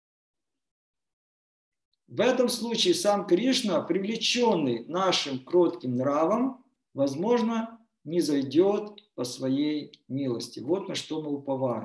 В этом случае сам Кришна, привлеченный нашим кротким нравом, возможно, не зайдет по своей милости. Вот на что мы уповаем.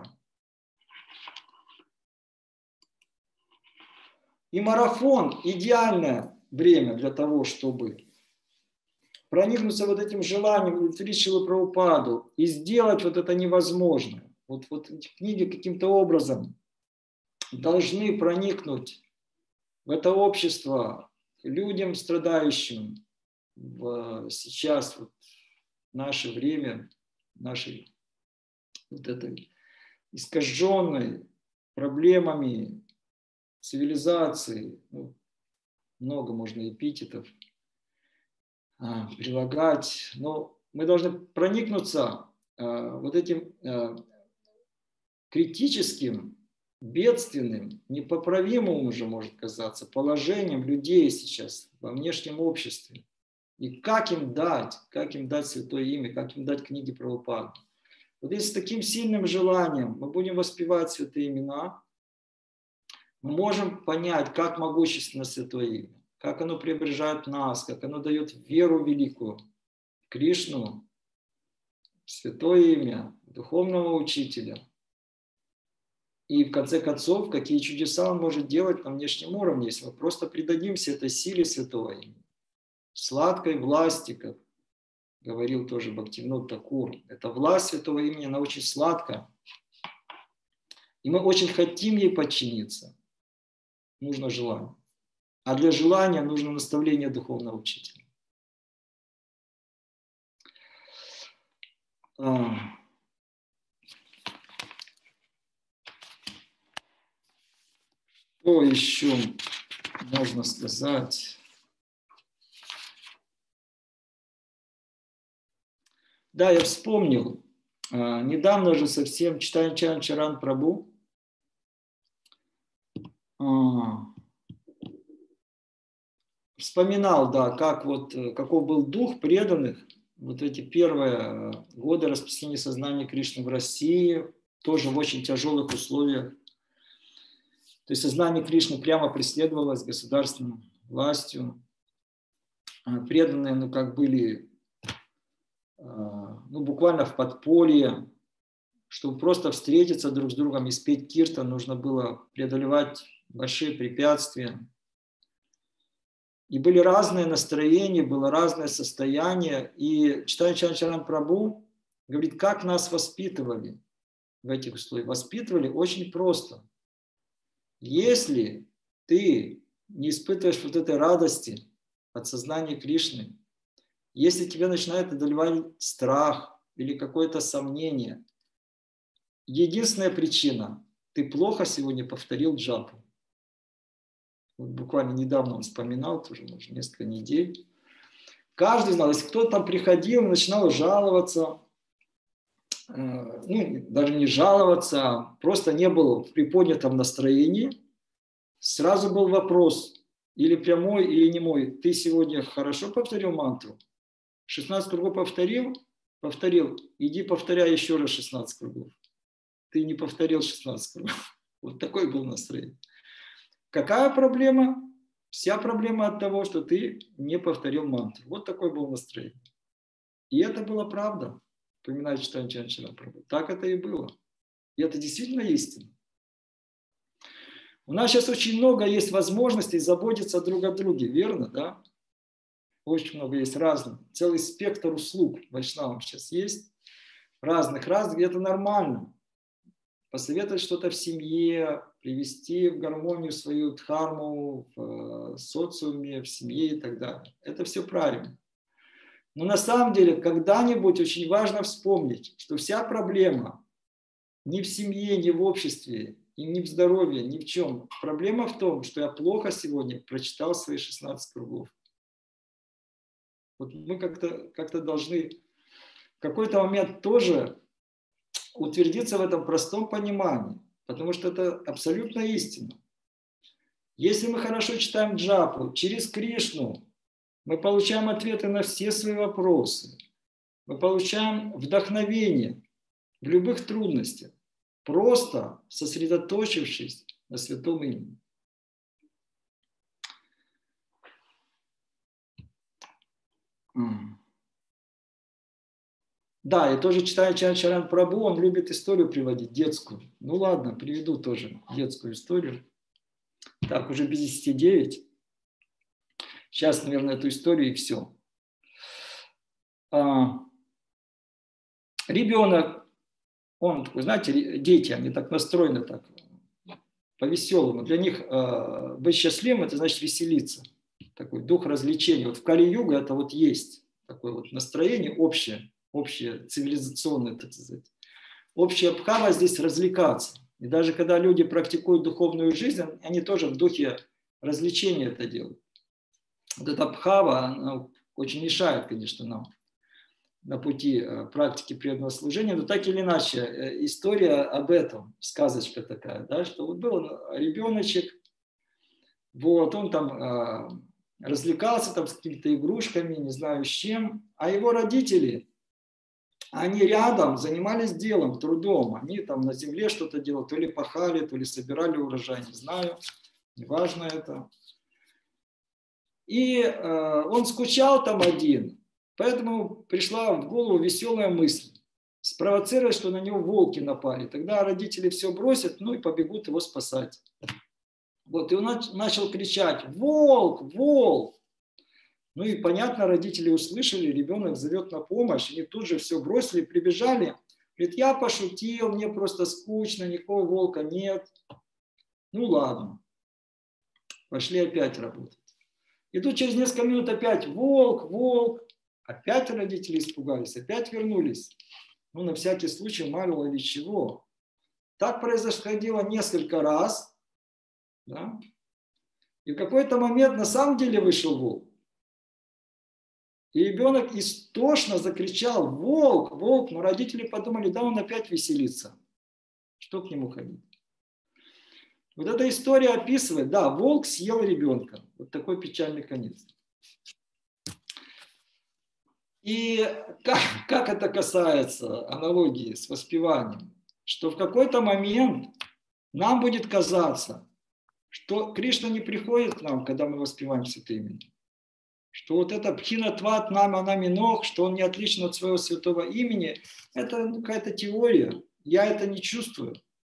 И марафон – идеальное время для того, чтобы проникнуться вот этим желанием, удовлетворить Шрилу Прабхупаду и сделать вот это невозможное. Вот эти книги каким-то образом должны проникнуть в это общество, людям, страдающим сейчас, вот, в наше время, нашей вот этой искаженной проблемами цивилизации, ну, много можно эпитетов прилагать, но мы должны проникнуться вот этим критическим, бедственным, непоправимым уже может казаться положением людей сейчас во внешнем обществе. И как им дать Святое Имя, как им дать книги Прабхупады. Вот если с таким сильным желанием мы будем воспевать святые имена, мы можем понять, как могущественно Святое Имя, как оно преображает нас, как оно дает веру великую в Кришну, в Святое Имя, духовного учителя. И в конце концов, какие чудеса он может делать на внешнем уровне, если мы просто предадимся этой силе Святого Имени. Сладкой власти, как говорил тоже Бхактивинода Такур. Это власть Святого Имени, она очень сладкая. И мы очень хотим ей подчиниться. Нужно желание. А для желания нужно наставление духовного учителя. Что еще можно сказать? Да, я вспомнил. Недавно же совсем читая Чаран Прабху, вспоминал, да, каков был дух преданных вот эти первые годы распространения сознания Кришны в России, тоже в очень тяжелых условиях. То есть сознание Кришны прямо преследовалось государственной властью. Преданные, были буквально в подполье. Чтобы просто встретиться друг с другом и спеть киртан, нужно было преодолевать большие препятствия. И были разные настроения, было разное состояние. И читая Чаран Прабху, говорит, как нас воспитывали в этих условиях. Воспитывали очень просто. Если ты не испытываешь вот этой радости от сознания Кришны, если тебя начинает одолевать страх или какое-то сомнение, единственная причина – ты плохо сегодня повторил джапу. Вот буквально недавно он вспоминал, тоже может, несколько недель. Каждый знал, если кто-то там приходил и начинал жаловаться, даже не жаловаться, а просто не был в приподнятом настроении, сразу был вопрос, или прямой, или немой. Ты сегодня хорошо повторил мантру? 16 кругов повторил? Повторил. Иди повторяй еще раз 16 кругов. Ты не повторил 16 кругов. Вот такой был настроение. Какая проблема? Вся проблема от того, что ты не повторил мантру. Вот такой был настроение. И это была правда. Вспоминаю, читаю Чаран Прабху. Так это и было. И это действительно истина. У нас сейчас очень много есть возможностей заботиться друг о друге, верно, да? Очень много есть разных. Целый спектр услуг вайшнавам сейчас есть. Разных. И это нормально. Посоветовать что-то в семье, привести в гармонию свою дхарму в социуме, в семье и так далее. Это все правильно. Но на самом деле, когда-нибудь очень важно вспомнить, что вся проблема не в семье, не в обществе, и не в здоровье, ни в чем. Проблема в том, что я плохо сегодня прочитал свои 16 кругов. Вот мы как-то должны в какой-то момент тоже утвердиться в этом простом понимании, потому что это абсолютно истина. Если мы хорошо читаем джапу, через Кришну мы получаем ответы на все свои вопросы, мы получаем вдохновение в любых трудностях, просто сосредоточившись на святом имени. Да, я тоже читаю Чаран Прабху, он любит историю приводить, детскую. Ну ладно, приведу тоже детскую историю. Так, уже без 10:09. Сейчас, наверное, эту историю и все. Ребенок, он такой, знаете, дети, они так настроены так по-веселому. Для них быть счастливым – это значит веселиться. такой дух развлечения. Вот в Кали-юга это вот есть такое вот настроение общее цивилизационное, так сказать. Общая бхава здесь развлекаться. И даже когда люди практикуют духовную жизнь, они тоже в духе развлечения это делают. Вот эта бхава, она очень мешает, конечно, нам на пути практики преданного служения, но так или иначе, история об этом, сказочка такая, да, что вот был ребеночек, вот, он там развлекался там с какими-то игрушками, не знаю с чем, а его родители, они рядом занимались делом, трудом, они там на земле что-то делали, то ли пахали, то ли собирали урожай, не знаю, неважно это. И он скучал там один, поэтому пришла в голову веселая мысль спровоцировать, что на него волки напали. Тогда родители все бросят, ну и побегут его спасать. Вот, и он начал кричать: «Волк! Волк!» Ну и понятно, родители услышали, ребенок зовет на помощь, они тут же все бросили, прибежали. Говорит: «Я пошутил, мне просто скучно, никакого волка нет». Ну ладно, пошли опять работать. И тут через несколько минут опять: «Волк, волк!» Опять родители испугались, опять вернулись. Ну, на всякий случай, мало ли чего. Так происходило несколько раз. Да? И в какой-то момент на самом деле вышел волк. И ребенок истошно закричал: «Волк, волк!» Но родители подумали: да, он опять веселится. Что к нему ходить? Вот эта история описывает, да, волк съел ребенка. Вот такой печальный конец. И как это касается аналогии с воспеванием, что в какой-то момент нам будет казаться, что Кришна не приходит к нам, когда мы воспеваем святые имена. Что вот это пхинатват нама наминох, что он не отличен от своего святого имени, это какая-то теория. Я это не чувствую.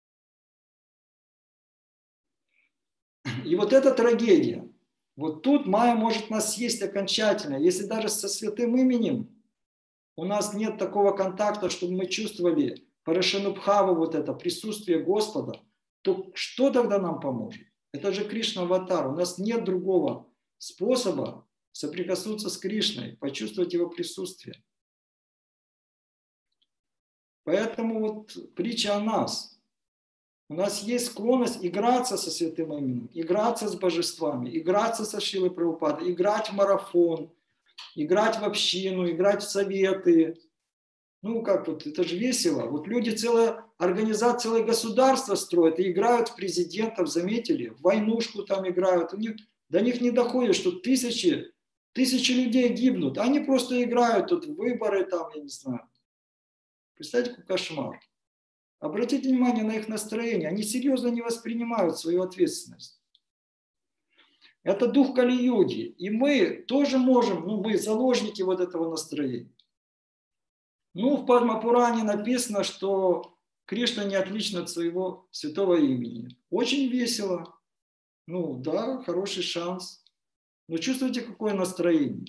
И вот эта трагедия. Вот тут Майя может нас съесть окончательно. Если даже со святым именем у нас нет такого контакта, чтобы мы чувствовали парашанубхаву, вот это присутствие Господа, то что тогда нам поможет? Это же Кришна аватар. У нас нет другого способа соприкоснуться с Кришной, почувствовать его присутствие. Поэтому вот притча о нас. У нас есть склонность играться со святым именем, играться с божествами, играться со Шрилой Прабхупадой, играть в марафон, играть в общину, играть в советы. Ну, как вот, это же весело. Вот люди целая организация, целое государство строят и играют в президентов, заметили? В войнушку там играют. До них не доходит, что тысячи людей гибнут. Они просто играют тут в выборы там, я не знаю. Представьте, какой кошмар. Обратите внимание на их настроение. Они серьезно не воспринимают свою ответственность. Это дух Кали-юги. И мы тоже можем, мы заложники вот этого настроения. В Падма-пуране написано, что Кришна не отличен от своего святого имени. Очень весело. Да, хороший шанс. Но чувствуете, какое настроение?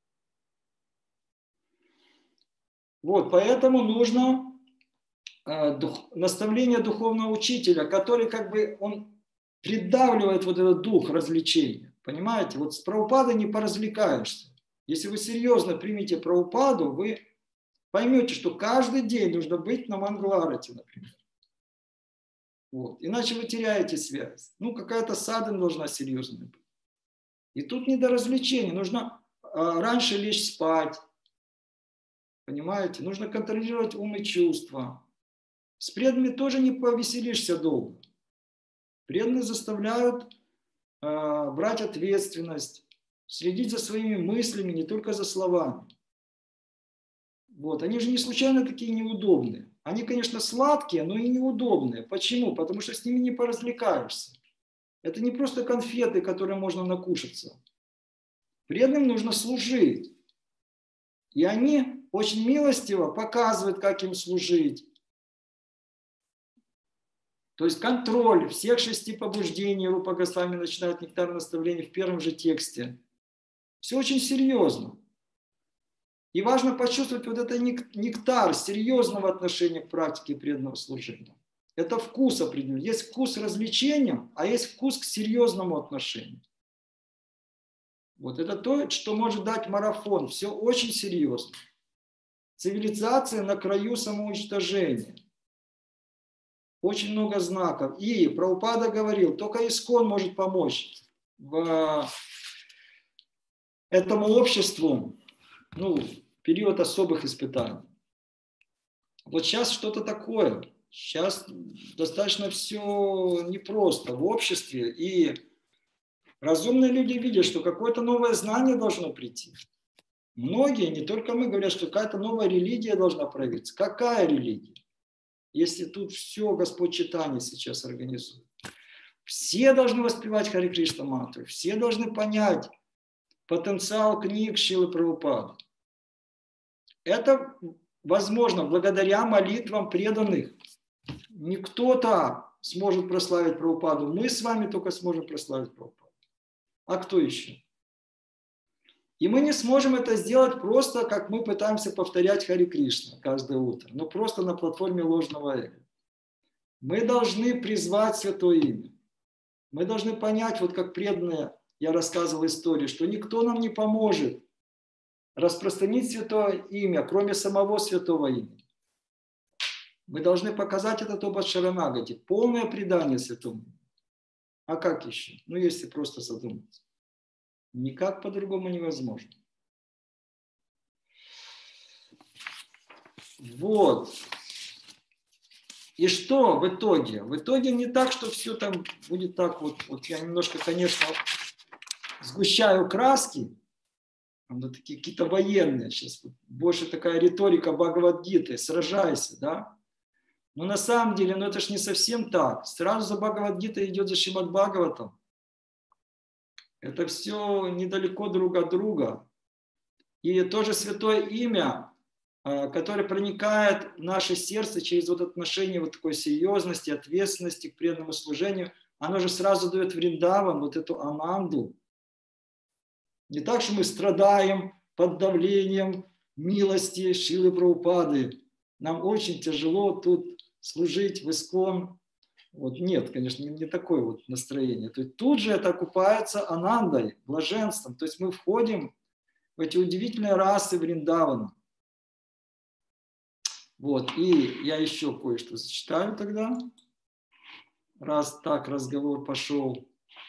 Вот, поэтому нужно наставление духовного учителя, который он придавливает вот этот дух развлечения. Понимаете? Вот с Прабхупадой не поразвлекаешься. Если вы серьезно примете Прабхупаду, вы поймете, что каждый день нужно быть на Мангаларате, например. Вот. Иначе вы теряете связь. Какая-то садхана должна серьезная быть. И тут не до развлечений. Нужно раньше лечь спать. Понимаете? Нужно контролировать ум и чувства. С преданными тоже не повеселишься долго. Преданные заставляют брать ответственность, следить за своими мыслями, не только за словами. Вот. Они же не случайно такие неудобные. Они, конечно, сладкие, но и неудобные. Почему? Потому что с ними не поразвлекаешься. Это не просто конфеты, которые можно накушаться. Преданным нужно служить. И они очень милостиво показывают, как им служить. То есть контроль всех 6 побуждений Рупа Госвами начинает нектар наставлений в первом же тексте. Все очень серьезно. И важно почувствовать вот это нектар серьезного отношения к практике преданного служения. Это вкус определенный. Есть вкус к развлечениям, а есть вкус к серьезному отношению. Вот это то, что может дать марафон. Все очень серьезно. Цивилизация на краю самоуничтожения. Очень много знаков. И Прабхупада говорил, только ИСККОН может помочь этому обществу, ну, в период особых испытаний. Вот сейчас что-то такое. Сейчас достаточно все непросто в обществе. И разумные люди видят, что какое-то новое знание должно прийти. Многие, не только мы, говорят, что какая-то новая религия должна проявиться. Какая религия? Если тут все Господь читание сейчас организует. Все должны воспевать Харе Кришна мантру. Все должны понять потенциал книг Шрилы Прабхупады. Это возможно благодаря молитвам преданных. Не кто-то сможет прославить Прабхупаду. Мы с вами только сможем прославить Прабхупаду. А кто еще? И мы не сможем это сделать просто, как мы пытаемся повторять Харе Кришна каждое утро. Но просто на платформе ложного эго. Мы должны призвать Святое Имя. Мы должны понять, вот как преданные, я рассказывал историю, что никто нам не поможет распространить Святое Имя, кроме самого Святого Имени. Мы должны показать этот образ Шаранагати, полное предание Святому. А как еще? Ну, если просто задуматься. Никак по-другому невозможно. Вот. И что в итоге? В итоге не так, что все там будет так вот. Вот я немножко, конечно, сгущаю краски. Там такие какие-то военные сейчас. Больше такая риторика Бхагавад-гиты. Сражайся, да? Но на самом деле, ну это ж не совсем так. Сразу за Бхагавад-гитой идет за Шримад-Бхагаватом. Это все недалеко друг от друга. И тоже Святое Имя, которое проникает в наше сердце через вот отношение вот такой серьезности, ответственности к преданному служению, оно же сразу дает Вриндаван вот эту ананду. Не так, что мы страдаем под давлением милости Шрилы Прабхупады. Нам очень тяжело тут служить в ИСККОН. Вот нет, конечно, не такое вот настроение. То есть тут же это окупается анандой, блаженством. То есть мы входим в эти удивительные расы Вриндавана. Вот, и я еще кое-что зачитаю тогда, раз так разговор пошел.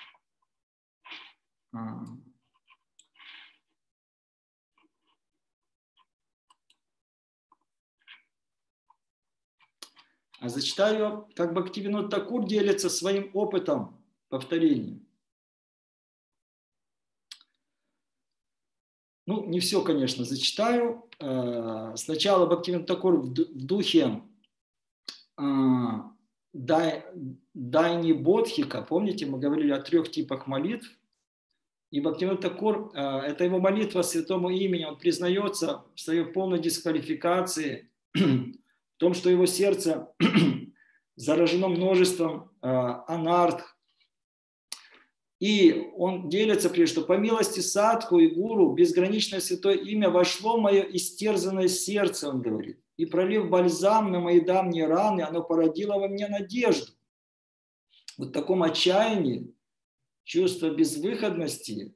А зачитаю, как Бхактивинод Такур делится своим опытом повторения. Ну, не все, конечно, зачитаю. Сначала Бхактивинод Такур в духе Дайни Бодхика. Помните, мы говорили о 3 типах молитв. И Бхактивинод Такур, это его молитва Святому Имени, он признается в своей полной дисквалификации, в том, что его сердце заражено множеством анарт. И он делится, что по милости садху и гуру безграничное Святое Имя вошло в мое истерзанное сердце, он говорит. И пролив бальзам на мои давние раны, оно породило во мне надежду. Вот в таком отчаянии, чувство безвыходности,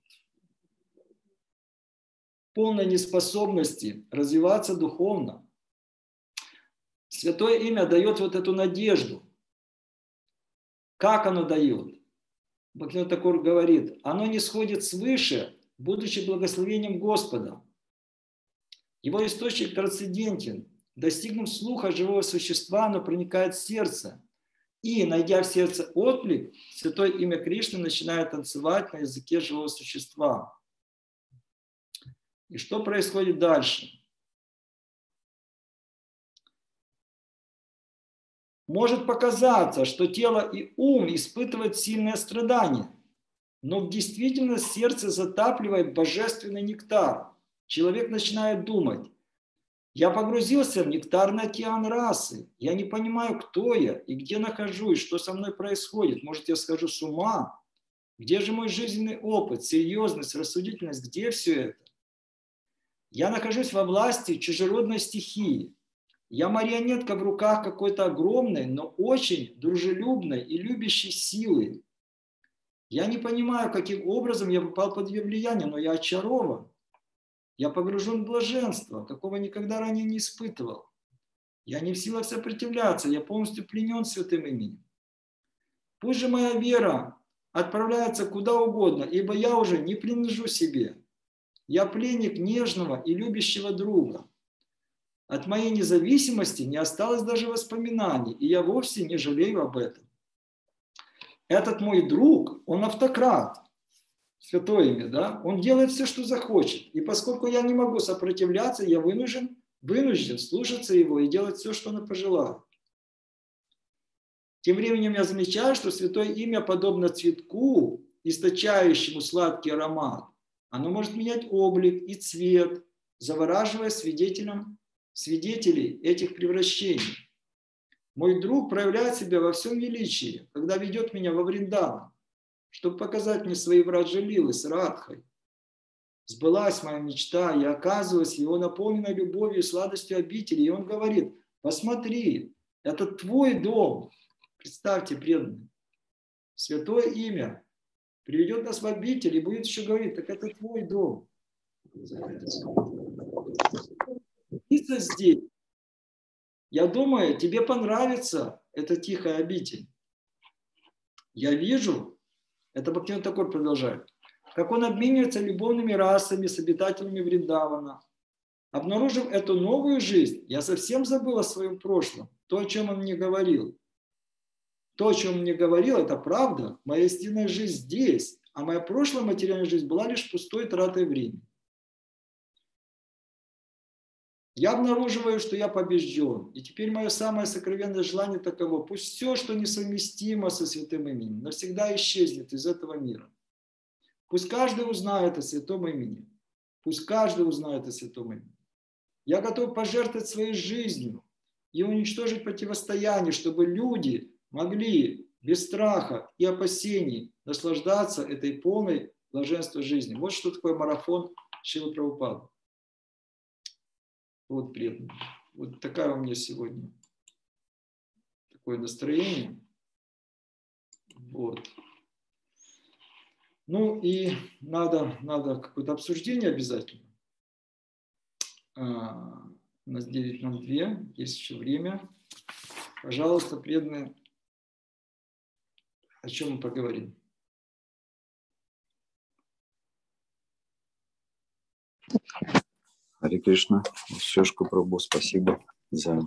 полной неспособности развиваться духовно. Святое Имя дает вот эту надежду. Как оно дает? Бхактивинод Такур говорит, оно не сходит свыше, будучи благословением Господа. Его источник трансцендентен. Достигнув слуха живого существа, оно проникает в сердце. И, найдя в сердце отклик, Святое Имя Кришны начинает танцевать на языке живого существа. И что происходит дальше? Может показаться, что тело и ум испытывают сильное страдание, но в действительности сердце затапливает божественный нектар. Человек начинает думать, я погрузился в нектарный океан расы, я не понимаю, кто я и где нахожусь, что со мной происходит, может, я схожу с ума, где же мой жизненный опыт, серьезность, рассудительность, где все это? Я нахожусь во власти чужеродной стихии. Я марионетка в руках какой-то огромной, но очень дружелюбной и любящей силы. Я не понимаю, каким образом я попал под ее влияние, но я очарован. Я погружен в блаженство, какого никогда ранее не испытывал. Я не в силах сопротивляться, я полностью пленен святым именем. Пусть же моя вера отправляется куда угодно, ибо я уже не принадлежу себе. Я пленник нежного и любящего друга. От моей независимости не осталось даже воспоминаний, и я вовсе не жалею об этом. Этот мой друг, он автократ, святое имя, да? Он делает все, что захочет. И поскольку я не могу сопротивляться, я вынужден слушаться его и делать все, что он пожелает. Тем временем я замечаю, что святое имя подобно цветку, источающему сладкий аромат. Оно может менять облик и цвет, завораживая свидетелей этих превращений. Мой друг проявляет себя во всем величии, когда ведет меня во Вриндаван, чтобы показать мне свои враджа-лилы с Радхой. Сбылась моя мечта, я оказываюсь его наполненной любовью и сладостью обители. И он говорит: посмотри, это твой дом. Представьте, преданные, святое имя приведет нас в обитель и будет еще говорить: так это твой дом. Здесь. Я думаю, тебе понравится эта тихая обитель. Я вижу, это Бхактивинода Тхакур продолжает, как он обменивается любовными расами с обитателями Вриндавана. Обнаружив эту новую жизнь, я совсем забыл о своем прошлом, то, о чем он мне говорил. То, о чем он мне говорил, это правда. Моя истинная жизнь здесь, а моя прошлая материальная жизнь была лишь пустой тратой времени. Я обнаруживаю, что я побежден. И теперь мое самое сокровенное желание таково: пусть все, что несовместимо со святым именем, навсегда исчезнет из этого мира. Пусть каждый узнает о святом имени. Пусть каждый узнает о святом имени. Я готов пожертвовать своей жизнью и уничтожить противостояние, чтобы люди могли без страха и опасений наслаждаться этой полной блаженства жизни. Вот что такое марафон Шрилы Прабхупады. Вот преданные. Вот такая у меня сегодня такое настроение. Вот. Ну и надо какое-то обсуждение обязательно. У нас 9:02, есть еще время. Пожалуйста, преданные, о чем мы поговорим? Харе Кришна, Шишку Прабху, спасибо за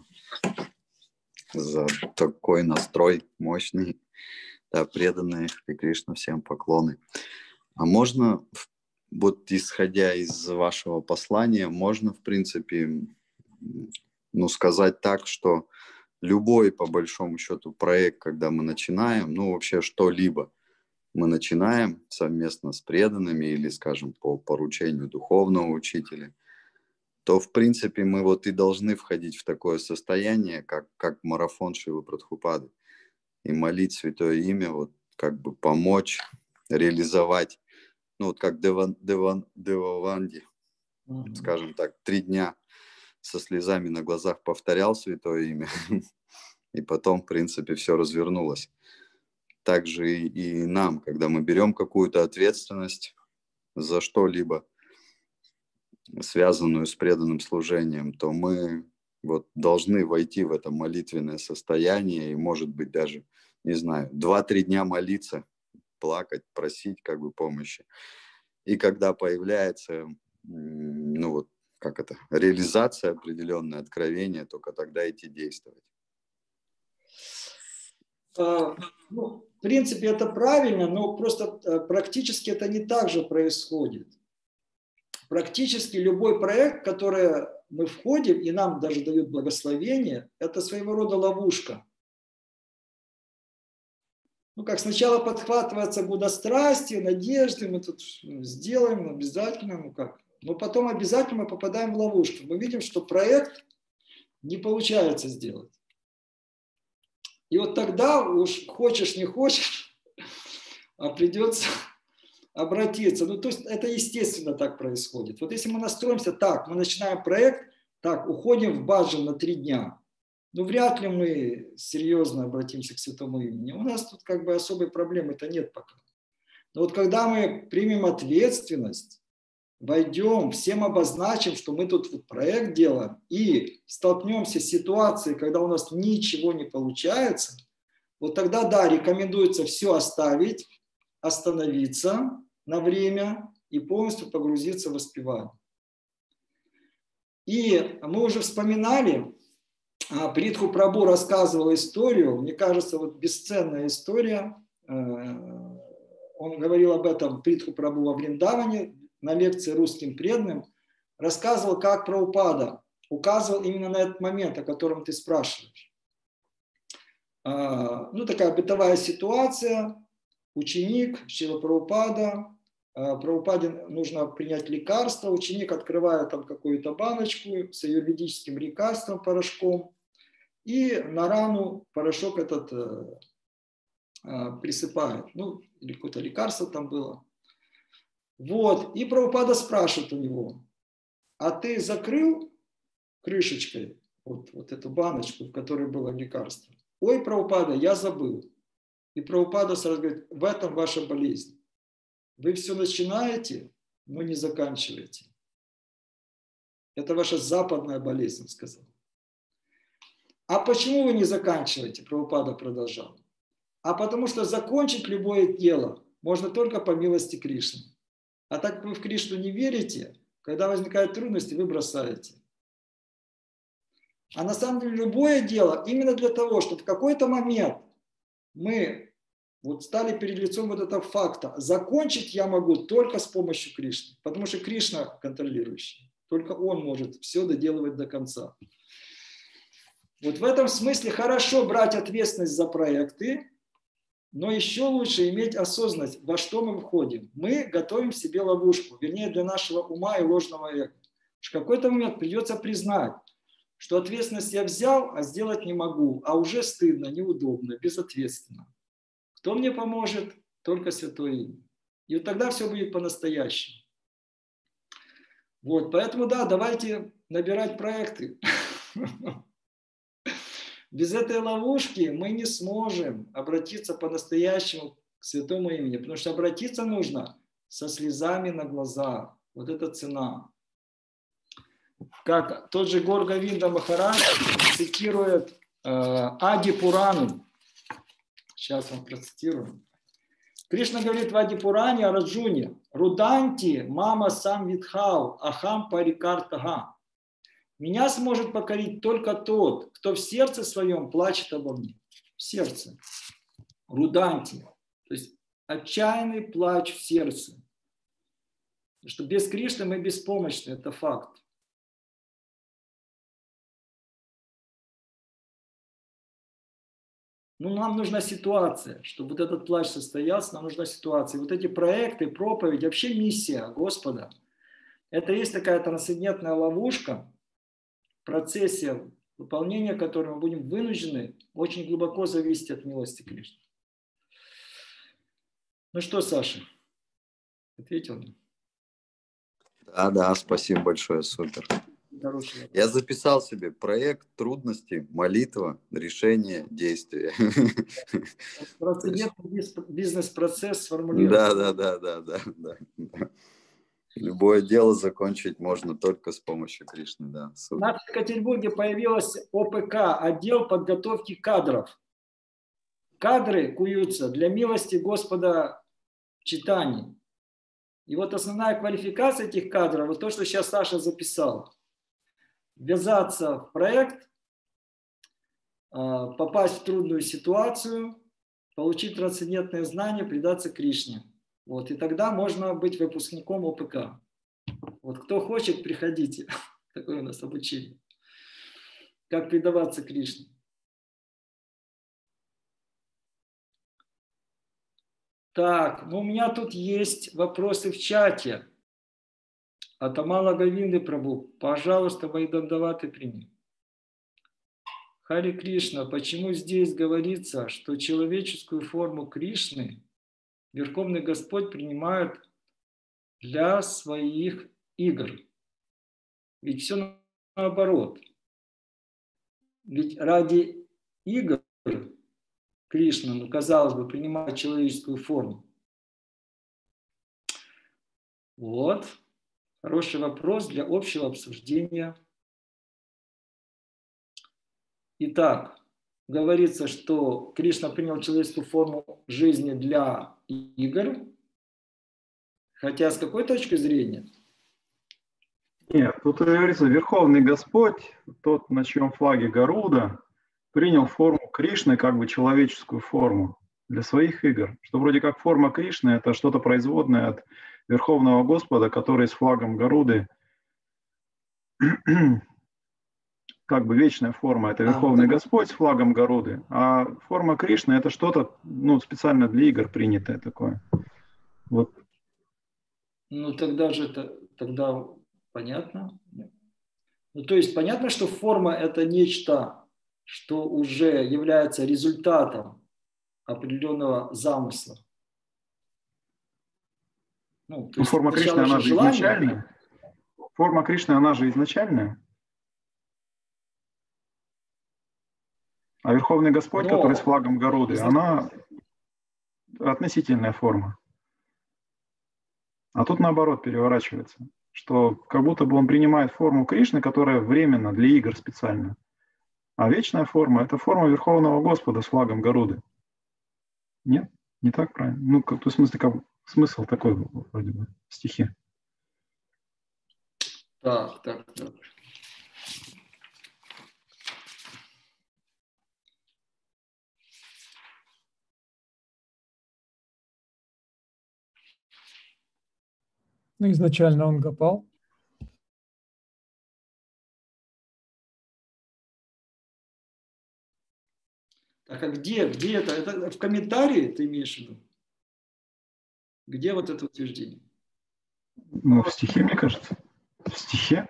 такой настрой мощный. Да, преданные, Харе Кришна, всем поклоны. А можно, вот исходя из вашего послания, можно, в принципе, сказать так, что любой, по большому счету, проект, когда мы начинаем, вообще что-либо, мы начинаем совместно с преданными или, скажем, по поручению духовного учителя, то, в принципе, мы вот и должны входить в такое состояние, как марафон Шрилы Прабхупады, и молить святое имя, вот как бы помочь реализовать, вот как Деваванди, скажем так, 3 дня со слезами на глазах повторял святое имя, и потом, в принципе, все развернулось. Также и нам, когда мы берем какую-то ответственность за что-либо, связанную с преданным служением, то мы вот должны войти в это молитвенное состояние и, может быть, даже, не знаю, 2-3 дня молиться, плакать, просить как бы помощи. И когда появляется, реализация определенное откровение, только тогда идти действовать. В принципе, это правильно, но просто практически это не так же происходит. Практически любой проект, в который мы входим, и нам даже дают благословение, это своего рода ловушка. Как сначала подхватывается гудострастие, надежды, мы тут сделаем обязательно, но потом обязательно мы попадаем в ловушку. Мы видим, что проект не получается сделать. И вот тогда уж хочешь, не хочешь, а придется обратиться. То есть это естественно так происходит. Вот если мы настроимся так, мы начинаем проект, так, уходим в баджан на 3 дня, вряд ли мы серьезно обратимся к святому имени. У нас тут особой проблемы-то нет пока. Но вот когда мы примем ответственность, войдем, всем обозначим, что мы тут вот проект делаем, и столкнемся с ситуацией, когда у нас ничего не получается, вот тогда, да, рекомендуется все оставить, остановиться на время и полностью погрузиться в воспевание. И мы уже вспоминали, Притху Прабху рассказывал историю, мне кажется, вот бесценная история. Он говорил об этом Притху Прабху во Вриндаване на лекции русским преданным, рассказывал, как Прабхупада указывал именно на этот момент, о котором ты спрашиваешь. Ну, такая бытовая ситуация, ученик, Шрила Прабхупада, Прабхупаде нужно принять лекарство, ученик открывает там какую-то баночку с аюрведическим лекарством, порошком, и на рану порошок этот присыпает. Ну, или какое-то лекарство там было. Вот, и Прабхупада спрашивает у него, а ты закрыл крышечкой вот эту баночку, в которой было лекарство? Ой, Прабхупада, я забыл. И Прабхупада сразу говорит, в этом ваша болезнь. Вы все начинаете, но не заканчиваете. Это ваша западная болезнь, он сказал. А почему вы не заканчиваете? Прабхупада продолжал. А потому что закончить любое дело можно только по милости Кришны. А так как вы в Кришну не верите, когда возникают трудности, вы бросаете. А на самом деле любое дело именно для того, чтобы в какой-то момент мы вот стали перед лицом вот этого факта. Закончить я могу только с помощью Кришны, потому что Кришна контролирующий. Только Он может все доделывать до конца. Вот в этом смысле хорошо брать ответственность за проекты, но еще лучше иметь осознанность, во что мы входим. Мы готовим себе ловушку, вернее, для нашего ума и ложного эго. В какой-то момент придется признать, что ответственность я взял, а сделать не могу, а уже стыдно, неудобно, безответственно. Кто мне поможет? Только Святое Имя. И вот тогда все будет по-настоящему. Вот, поэтому да, давайте набирать проекты. Без этой ловушки мы не сможем обратиться по-настоящему к Святому Имени, потому что обратиться нужно со слезами на глазах. Вот это цена. Как тот же Гор Говинда Махарадж цитирует Ади Пурану. Сейчас вам процитирую. Кришна говорит в Ади Пуране о Раджуне. Руданти мама сам видхау ахам парикартага. Меня сможет покорить только тот, кто в сердце своем плачет обо мне. В сердце. Руданти. То есть отчаянный плач в сердце. Потому что без Кришны мы беспомощны, это факт. Ну, нам нужна ситуация, чтобы вот этот плач состоялся, нам нужна ситуация. И вот эти проекты, проповедь, вообще миссия Господа, это есть такая трансцендентная ловушка, в процессе выполнения которой мы будем вынуждены очень глубоко зависеть от милости Кришны. Ну что, Саша, ответил мне? Да, спасибо большое, супер. Я записал себе проект, трудности, молитва, решение, действие. Бизнес-процесс сформулирован. Да. Любое дело закончить можно только с помощью Кришны, да. У нас в Екатеринбурге появилась ОПК, отдел подготовки кадров. Кадры куются для милости Господа читаний. И вот основная квалификация этих кадров, вот то, что сейчас Саша записал. Ввязаться в проект, попасть в трудную ситуацию, получить трансцендентные знания, предаться Кришне. Вот, и тогда можно быть выпускником ОПК. Вот кто хочет, приходите. Такое у нас обучение. Как предаваться Кришне. Так, ну у меня тут есть вопросы в чате. От Амала Говинды Прабху. Пожалуйста, мои дандаваты прими. Хари Кришна, почему здесь говорится, что человеческую форму Кришны Верховный Господь принимает для своих игр? Ведь все наоборот. Ведь ради игр Кришна, ну, казалось бы, принимает человеческую форму. Вот. Хороший вопрос для общего обсуждения. Итак, говорится, что Кришна принял человеческую форму жизни для игр, хотя с какой точки зрения? Нет, тут говорится, Верховный Господь, тот, на чьем флаге Гаруда, принял форму Кришны, как бы человеческую форму для своих игр. Что вроде как форма Кришны – это что-то производное от Верховного Господа, который с флагом Гаруды, как бы вечная форма – это Верховный Господь с флагом Гаруды, а форма Кришны – это что-то специально для игр принятое такое. Вот. Ну тогда понятно. Ну то есть понятно, что форма – это нечто, что уже является результатом определенного замысла. Ну, то есть форма Кришны, она же изначальная. Форма Кришны, она же изначальная. А Верховный Господь, который с флагом Гаруды, она относительная форма. А тут наоборот переворачивается, что как будто бы он принимает форму Кришны, которая временно для игр специально. А вечная форма – это форма Верховного Господа с флагом Гаруды. Нет? Не так правильно? Ну, в смысле, смысл такой вроде бы в стихе. Так. Ну, изначально он Гопал. Так, а где это? Это в комментарии ты имеешь в виду? Где вот это утверждение? Ну, в стихе, мне кажется. В стихе.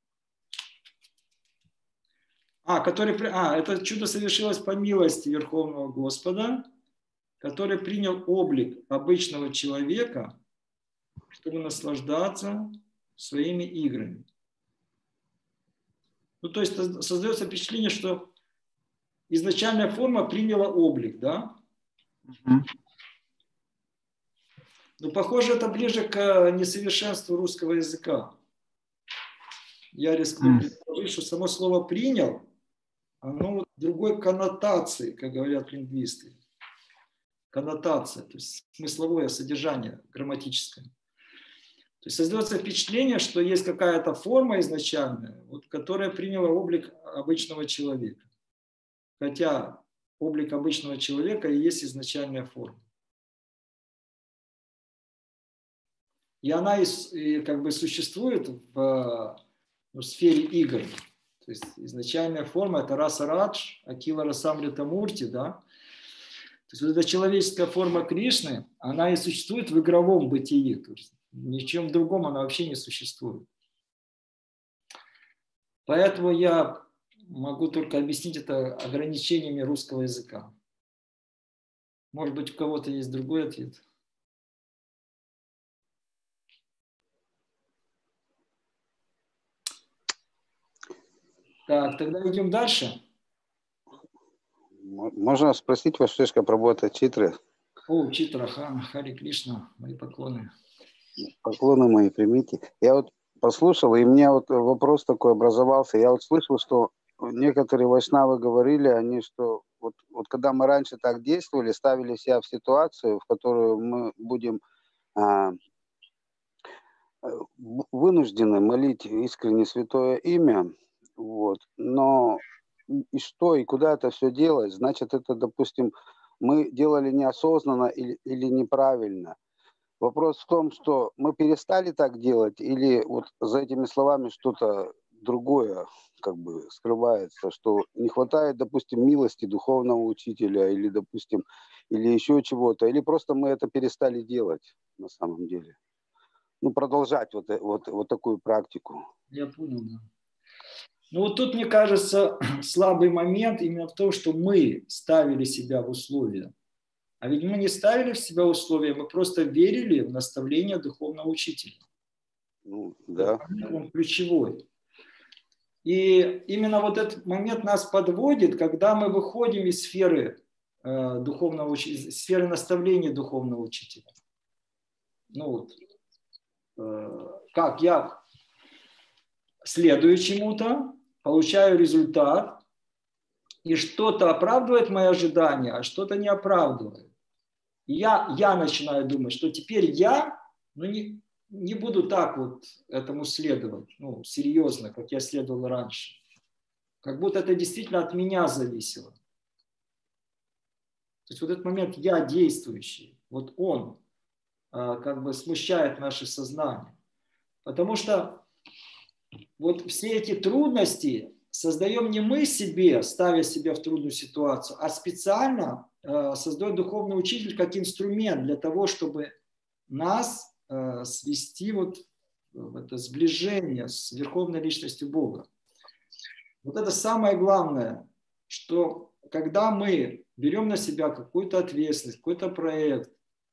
Это чудо совершилось по милости Верховного Господа, который принял облик обычного человека, чтобы наслаждаться своими играми. Ну, то есть создается впечатление, что изначальная форма приняла облик, да? Но, похоже, это ближе к несовершенству русского языка. Я рискну предположить, что само слово «принял», оно другой коннотации, как говорят лингвисты. Коннотация, то есть смысловое содержание грамматическое. То есть создается впечатление, что есть какая-то форма изначальная, которая приняла облик обычного человека. Хотя облик обычного человека и есть изначальная форма. И она как бы существует в сфере игр. То есть изначальная форма – это раса Радж, Акила Расамрита Мурти, да? То есть вот эта человеческая форма Кришны, она и существует в игровом бытии. То есть ни в чем другом она вообще не существует. Поэтому я могу только объяснить это ограничениями русского языка. Может быть, у кого-то есть другой ответ. Так, тогда идем дальше. Можно спросить вас что-то про это Читры? О, Читра, Хари Кришна, мои поклоны. Поклоны мои примите. Я вот послушал, и у меня вот вопрос такой образовался. Я вот слышал, что некоторые вайшнавы говорили, они, что вот когда мы раньше так действовали, ставили себя в ситуацию, в которую мы будем вынуждены молить искренне святое имя, вот, но и что, и куда это все делать? Значит, это, допустим, мы делали неосознанно или неправильно. Вопрос в том, что мы перестали так делать, или вот за этими словами что-то другое как бы скрывается, что не хватает, допустим, милости духовного учителя, или, допустим, или еще чего-то, или просто мы это перестали делать на самом деле. Ну, продолжать вот такую практику. Я понял, да. Ну вот тут, мне кажется, слабый момент именно в том, что мы ставили себя в условия. А ведь мы не ставили в себя условия, мы просто верили в наставление духовного учителя. Ну, да. Он ключевой. И именно вот этот момент нас подводит, когда мы выходим из сферы духовного учителя, из сферы наставления духовного учителя. Ну вот. как я следую чему-то, получаю результат, и что-то оправдывает мои ожидания, а что-то не оправдывает. И я начинаю думать, что теперь я не буду так вот этому следовать, серьезно, как я следовал раньше. Как будто это действительно от меня зависело. То есть вот этот момент «я действующий», вот он как бы смущает наше сознание. Потому что вот все эти трудности создаем не мы себе, ставя себя в трудную ситуацию, а специально создает духовный учитель как инструмент для того, чтобы нас свести вот в это сближение с Верховной Личностью Бога. Вот это самое главное, что когда мы берем на себя какую-то ответственность, какой-то проект,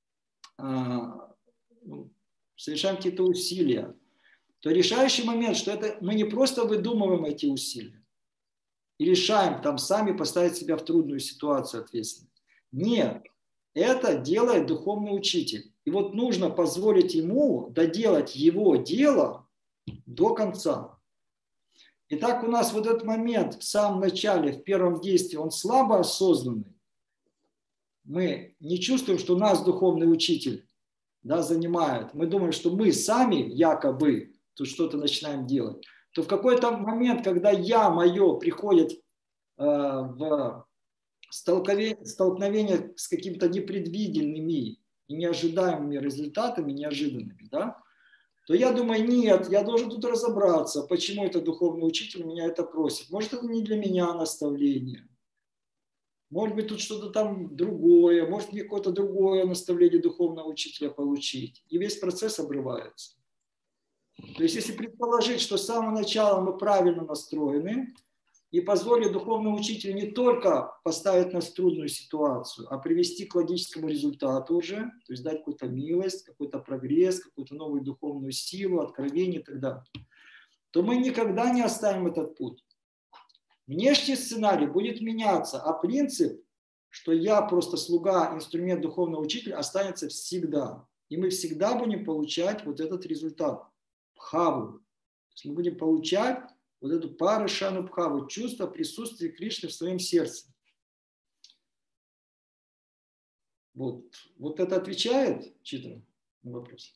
совершаем какие-то усилия, то решающий момент, что это мы не просто выдумываем эти усилия и решаем там сами поставить себя в трудную ситуацию ответственно. Нет, это делает духовный учитель. И вот нужно позволить ему доделать его дело до конца. Итак, у нас вот этот момент в самом начале, в первом действии, он слабо осознанный. Мы не чувствуем, что нас духовный учитель занимает. Мы думаем, что мы сами якобы тут что-то начинаем делать. То в какой-то момент, когда мое приходит в столкновение с какими-то непредвиденными и неожидаемыми результатами, неожиданными, то я думаю, нет, я должен тут разобраться, почему это духовный учитель меня это просит. Может, это не для меня наставление. Может быть, тут что-то там другое, может, мне какое-то другое наставление духовного учителя получить. И весь процесс обрывается. То есть, если предположить, что с самого начала мы правильно настроены, и позволить духовному учителю не только поставить нас в трудную ситуацию, а привести к логическому результату уже, то есть дать какую-то милость, какой-то прогресс, какую-то новую духовную силу, откровение и так далее, то мы никогда не оставим этот путь. Внешний сценарий будет меняться, а принцип, что я просто слуга, инструмент духовного учителя, останется всегда. И мы всегда будем получать вот этот результат, бхаву. То есть мы будем получать вот эту парашану бхаву, чувство присутствия Кришны в своем сердце. Вот это отвечает, Читра, на вопрос?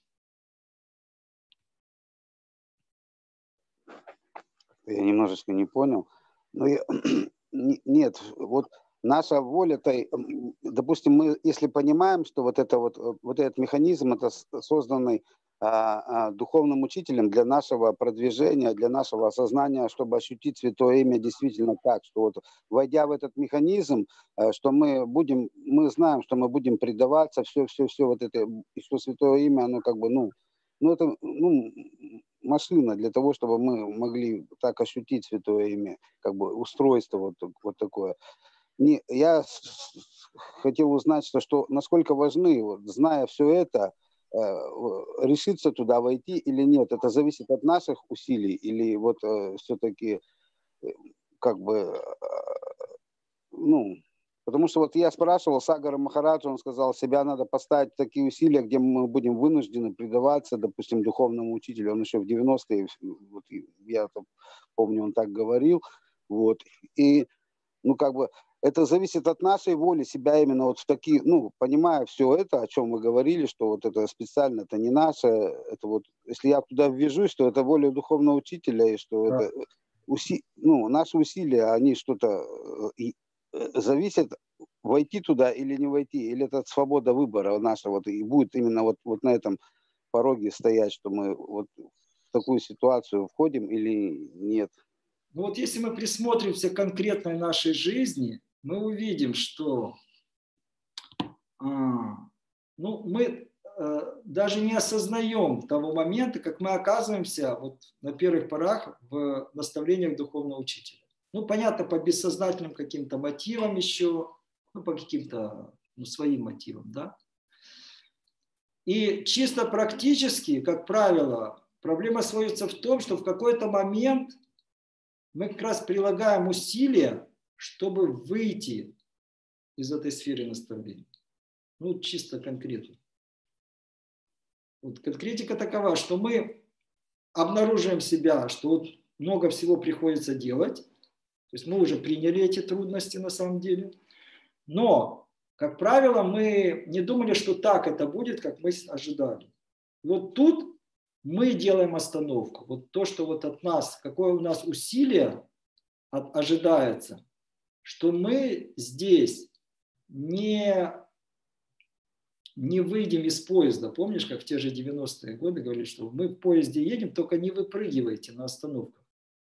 Я немножечко не понял. Но нет, вот наша воля-то, допустим, мы, если понимаем, что вот этот механизм, это созданный духовным учителем для нашего продвижения, для нашего осознания, чтобы ощутить Святое Имя действительно так, что вот войдя в этот механизм, что мы знаем, что мы будем предаваться, все вот это, и что Святое Имя, оно как бы, это машина для того, чтобы мы могли так ощутить Святое Имя, как бы устройство вот такое. Я хотел узнать, что насколько важны, вот, зная все это, решиться туда войти или нет. Это зависит от наших усилий или вот все-таки как бы, потому что вот я спрашивал Сагара Махараджа, он сказал, себя надо поставить в такие усилия, где мы будем вынуждены предаваться, допустим, духовному учителю. Он еще в 90-е, вот, я помню, он так говорил. Вот. И, как бы, это зависит от нашей воли, себя именно вот в такие, понимая все это, о чем вы говорили, что вот это специально, это не наше, это вот, если я туда ввяжусь, то это воля духовного учителя, и что это, наши усилия, они что-то зависят, войти туда или не войти, или это свобода выбора нашего, и будет именно вот на этом пороге стоять, что мы вот в такую ситуацию входим или нет. Вот если мы присмотримся к конкретной нашей жизни, мы увидим, что мы даже не осознаем того момента, как мы оказываемся вот на первых порах в наставлениях духовного учителя. Понятно, по бессознательным каким-то мотивам еще, по каким-то своим мотивам, да. И чисто практически, как правило, проблема сводится в том, что в какой-то момент мы как раз прилагаем усилия, чтобы выйти из этой сферы наставления. Чисто конкретно. Вот конкретика такова, что мы обнаруживаем себя, что вот много всего приходится делать, то есть мы уже приняли эти трудности на самом деле, но, как правило, мы не думали, что так это будет, как мы ожидали. Вот тут мы делаем остановку. Вот то, что вот от нас, какое у нас усилие ожидается, что мы здесь не выйдем из поезда. Помнишь, как в те же 90-е годы говорили, что мы в поезде едем, только не выпрыгивайте на остановках.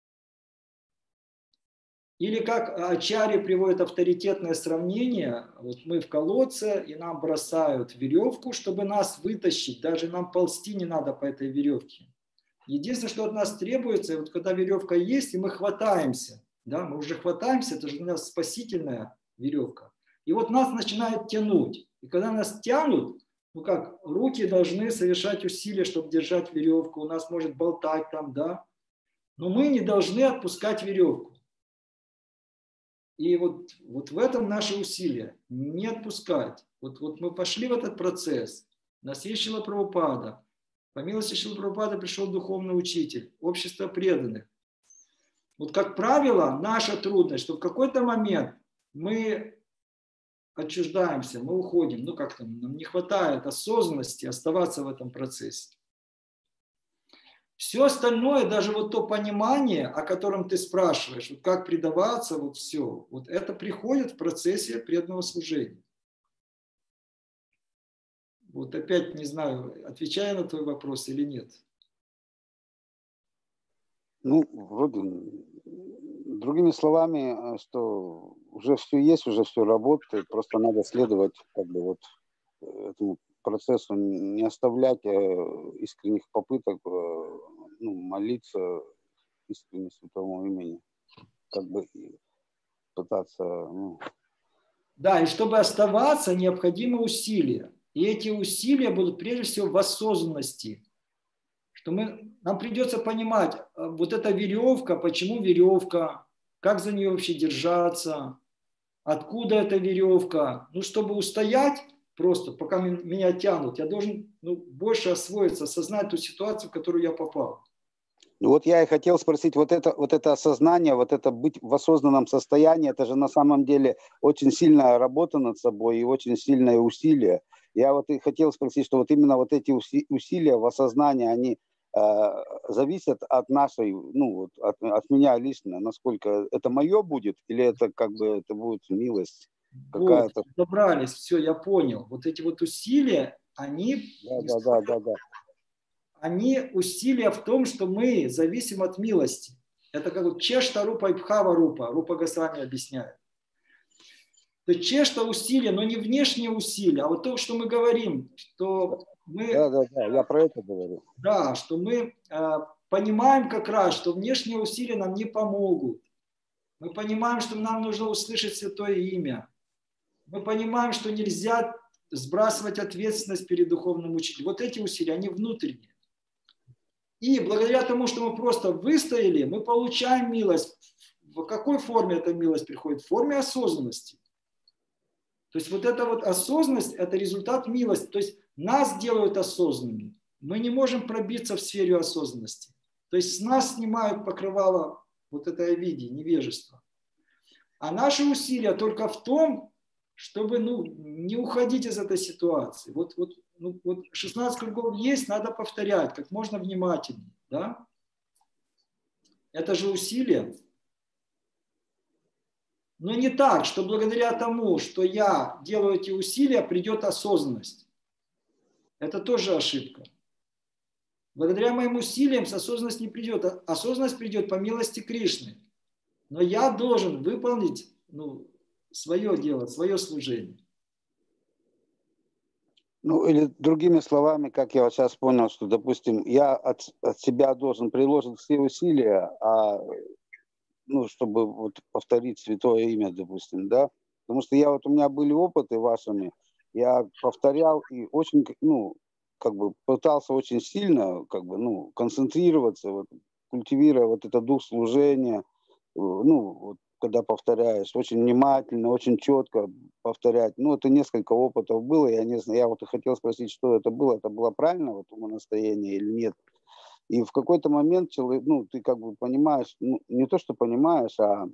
Или как Ачарья приводит авторитетное сравнение, вот мы в колодце, и нам бросают веревку, чтобы нас вытащить, даже нам ползти не надо по этой веревке. Единственное, что от нас требуется, вот когда веревка есть, и мы хватаемся, да, мы уже хватаемся, это же у нас спасительная веревка. И вот нас начинает тянуть. И когда нас тянут, ну как, руки должны совершать усилия, чтобы держать веревку, у нас может болтать там, да, но мы не должны отпускать веревку. И вот в этом наше усилие, не отпускать. Вот мы пошли в этот процесс, нас есть Шрила Прабхупада, по милости Шрилы Прабхупады пришел духовный учитель, общество преданных. Вот как правило, наша трудность, что в какой-то момент мы отчуждаемся, мы уходим, ну как там, нам не хватает осознанности оставаться в этом процессе. Все остальное, даже вот то понимание, о котором ты спрашиваешь, вот как предаваться, вот все, вот это приходит в процессе преданного служения. Вот опять не знаю, отвечаю на твой вопрос или нет. Ну, вроде, другими словами, что уже все есть, уже все работает, просто надо следовать как бы вот этому процессу, не оставлять искренних попыток молиться искренне святому имени, как бы пытаться. Да, и чтобы оставаться, необходимы усилия. И эти усилия будут прежде всего в осознанности. Что нам придется понимать, вот эта веревка, почему веревка, как за нее вообще держаться, откуда эта веревка. Ну, чтобы устоять, просто пока меня тянут, я должен больше освоиться, осознать ту ситуацию, в которую я попал. Ну вот я и хотел спросить, вот это осознание, вот это быть в осознанном состоянии, это же на самом деле очень сильная работа над собой и очень сильное усилие. Я вот и хотел спросить, что вот именно вот эти усилия в осознании, они зависят от нашей, от меня лично, насколько это мое будет, или это как бы это будет милость какая-то. Вот, добрались, все, я понял. Вот эти вот усилия, они... Да. Они усилия в том, что мы зависим от милости. Это как вот чешта рупа и пхава рупа. Рупа Госвами объясняет. То есть чешта усилия, но не внешние усилия, а вот то, что мы говорим, что мы... Да, я про это говорю. Да, что мы понимаем как раз, что внешние усилия нам не помогут. Мы понимаем, что нам нужно услышать святое имя. Мы понимаем, что нельзя сбрасывать ответственность перед духовным учителем. Вот эти усилия, они внутренние. И благодаря тому, что мы просто выстояли, мы получаем милость. В какой форме эта милость приходит? В форме осознанности. То есть вот эта вот осознанность – это результат милости. То есть нас делают осознанными. Мы не можем пробиться в сферу осознанности. То есть с нас снимают покрывало вот это авидии, невежество. А наши усилия только в том, чтобы не уходить из этой ситуации. Вот 16 кругов есть, надо повторять как можно внимательнее. Да? Это же усилие. Но не так, что благодаря тому, что я делаю эти усилия, придет осознанность. Это тоже ошибка. Благодаря моим усилиям осознанность не придет. Осознанность придет по милости Кришны. Но я должен выполнить свое дело, свое служение. Или другими словами, как я вот сейчас понял, что, допустим, я от себя должен приложить все усилия, чтобы вот повторить святое имя, допустим, да? Потому что у меня были опыты вашими, я повторял и очень, пытался очень сильно, концентрироваться, культивируя вот этот дух служения, когда повторяешь, очень внимательно, очень четко повторять. Ну, это несколько опытов было, я не знаю, я вот и хотел спросить, что это было правильно вот умонастроение или нет. И в какой-то момент человек, ну, ты как бы понимаешь, ну, не то, что понимаешь, а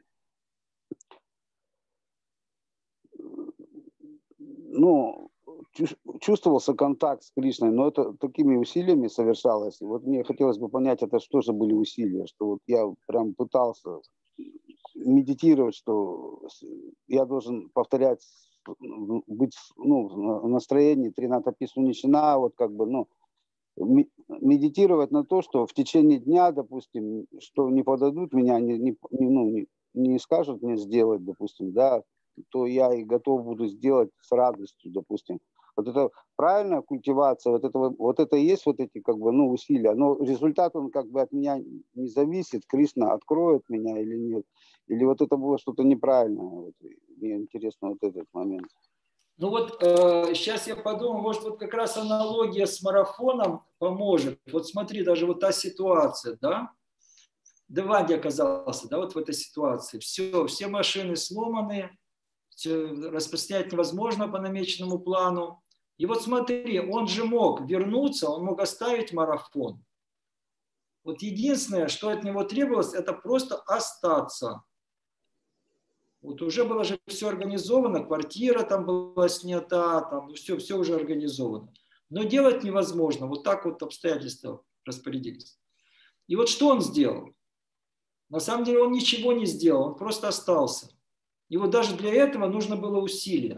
ну, чувствовался контакт с Кришной, но это такими усилиями совершалось. И вот мне хотелось бы понять, это что же были усилия, что вот я прям пытался медитировать, что я должен повторять, быть, ну, в настроении Трината Писуничина, вот как бы, ну, медитировать на то, что в течение дня, допустим, что не подадут меня, не скажут мне сделать, допустим, да, то я и готов буду сделать с радостью, допустим. Вот это правильная культивация, вот это и есть вот эти как бы, ну, усилия. Но результат, он как бы от меня не зависит, Кришна откроет меня или нет. Или вот это было что-то неправильное. Вот, мне интересно вот этот момент. Ну вот сейчас я подумал, может вот как раз аналогия с марафоном поможет. Вот смотри, даже вот та ситуация, да? Деванди оказался, да, вот в этой ситуации. Все машины сломаны, распространять невозможно по намеченному плану. И вот смотри, он же мог вернуться, он мог оставить марафон. Вот единственное, что от него требовалось, это просто остаться. Вот уже было же все организовано, квартира там была снята, там, ну все уже организовано. Но делать невозможно, вот так вот обстоятельства распорядились. И вот что он сделал? На самом деле он ничего не сделал, он просто остался. И вот даже для этого нужно было усилие.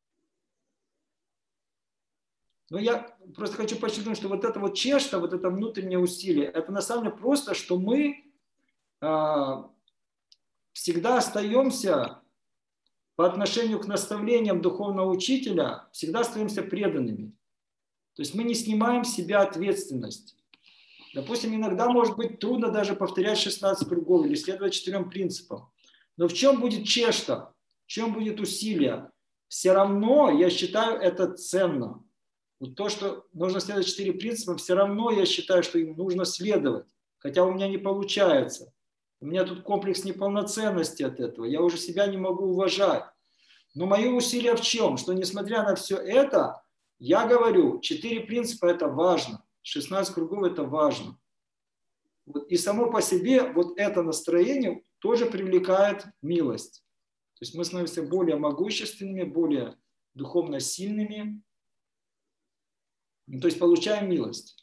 Но я просто хочу подчеркнуть, что вот это вот чешта, вот это внутреннее усилие, это на самом деле просто, что мы всегда остаемся по отношению к наставлениям духовного учителя, всегда остаемся преданными. То есть мы не снимаем с себя ответственность. Допустим, иногда может быть трудно даже повторять 16 кругов или следовать 4 принципам. Но в чем будет чешта? В чем будет усилие? Все равно, я считаю, это ценно. Вот то, что нужно следовать 4 принципам, все равно я считаю, что им нужно следовать. Хотя у меня не получается. У меня тут комплекс неполноценности от этого. Я уже себя не могу уважать. Но мое усилие в чем? Что несмотря на все это, я говорю, 4 принципа это важно. 16 кругов это важно. Вот. И само по себе вот это настроение тоже привлекает милость. То есть мы становимся более могущественными, более духовно сильными. То есть получаем милость.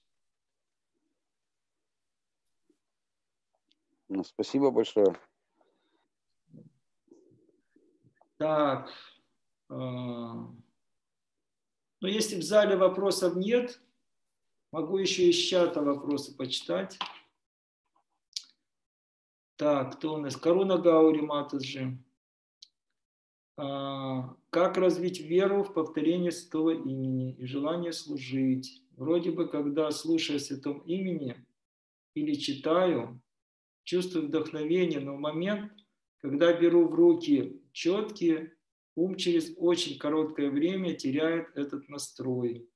Ну, спасибо большое. Так. Ну, если в зале вопросов нет, могу еще из чата вопросы почитать. Так, кто у нас? Каруна Гаури Матаджи. Как развить веру в повторение святого имени и желание служить? Вроде бы, когда слушаю о святом имени или читаю, чувствую вдохновение, но в момент, когда беру в руки четкие, ум через очень короткое время теряет этот настрой.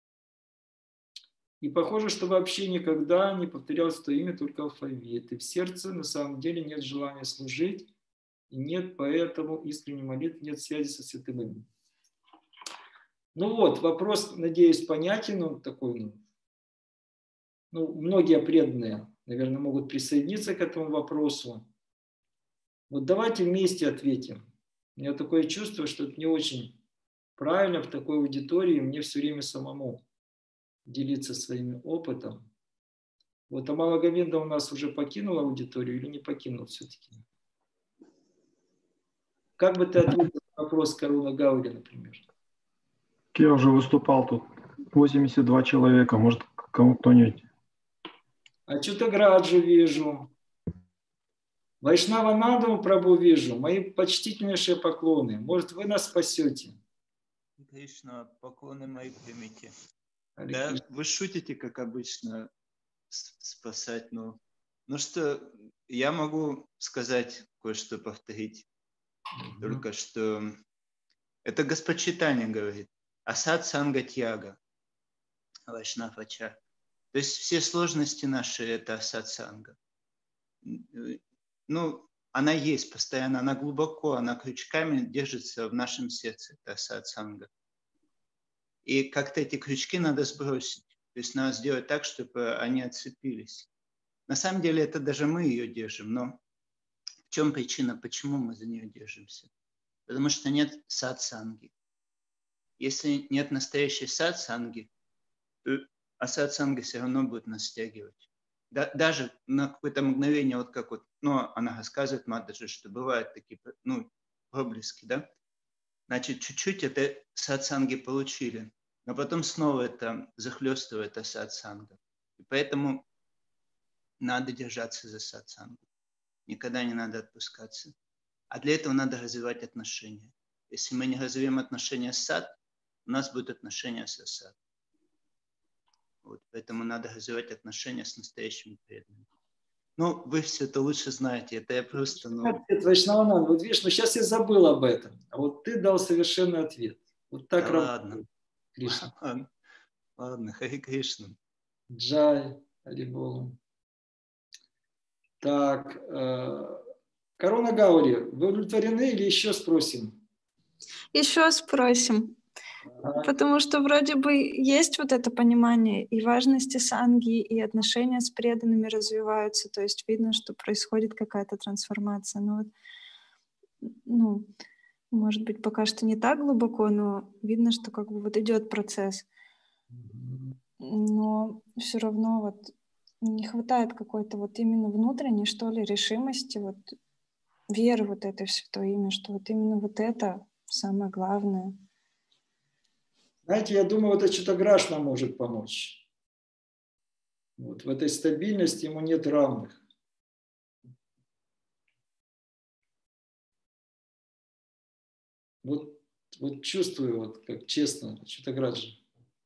И похоже, что вообще никогда не повторялось то имя, только алфавит. И в сердце на самом деле нет желания служить, и нет поэтому искренней молитвы, нет связи со святым именем. Ну вот, вопрос, надеюсь, понятен, он такой, многие преданные, наверное, могут присоединиться к этому вопросу. Вот давайте вместе ответим. У меня такое чувство, что это не очень правильно в такой аудитории мне все время самому делиться своим опытом. Вот Амала Говинда у нас уже покинула аудиторию или не покинул все-таки? Как бы ты ответил на вопрос Каруна Гаури, например? Я уже выступал тут. 82 человека, может, кому-то-нибудь. А что-то Граджу вижу. Вайшнавананду Прабху вижу. Мои почтительнейшие поклоны. Может, вы нас спасете? Кришна, поклоны мои примите. Харе Да, Кришна. вы шутите, как обычно, спасать, но... Ну что, я могу сказать, кое-что повторить. Только что это Господь Чайтанья говорит. Асад санга тьяга. Вайшнав ачар. То есть все сложности наши – это асад санга. Ну, она есть постоянно, она глубоко, она крючками держится в нашем сердце, это сатсанга. И как-то эти крючки надо сбросить. То есть надо сделать так, чтобы они отцепились. На самом деле это даже мы ее держим, но в чем причина, почему мы за нее держимся? Потому что нет сатсанги. Если нет настоящей сатсанги, то асатсанга все равно будет нас стягивать. Даже на какое-то мгновение, вот как вот, ну, она рассказывает, Матаджи, что бывают такие, ну, проблески, да? Значит, чуть-чуть это сатсанги получили, но потом снова это захлестывает асатсанга. И поэтому надо держаться за сатсангу. Никогда не надо отпускаться. А для этого надо развивать отношения. Если мы не развиваем отношения с сат, у нас будут отношения с асат. Вот, поэтому надо развивать отношения с настоящими преданными. Ну, вы все это лучше знаете. Это я просто... Ответ, Вайшнавананда, вот видишь, ну сейчас я забыл об этом. А вот ты дал совершенный ответ. Вот так да ладно. Кришна. Ладно, Хари Кришна. Джай, Хариболу. Так, Корона Гаури, вы удовлетворены или еще спросим? Еще спросим. Потому что вроде бы есть вот это понимание и важности санги, и отношения с преданными развиваются, то есть видно, что происходит какая-то трансформация. Но вот, ну, может быть, пока что не так глубоко, но видно, что как бы вот идет процесс. Но все равно вот не хватает какой-то вот именно внутренней, что ли, решимости, вот веры вот этой в Святое Имя, что вот именно вот это самое главное. Знаете, я думаю, вот это Читаграш нам может помочь. Вот в этой стабильности ему нет равных. Вот чувствую, вот как честно, Читаграджи.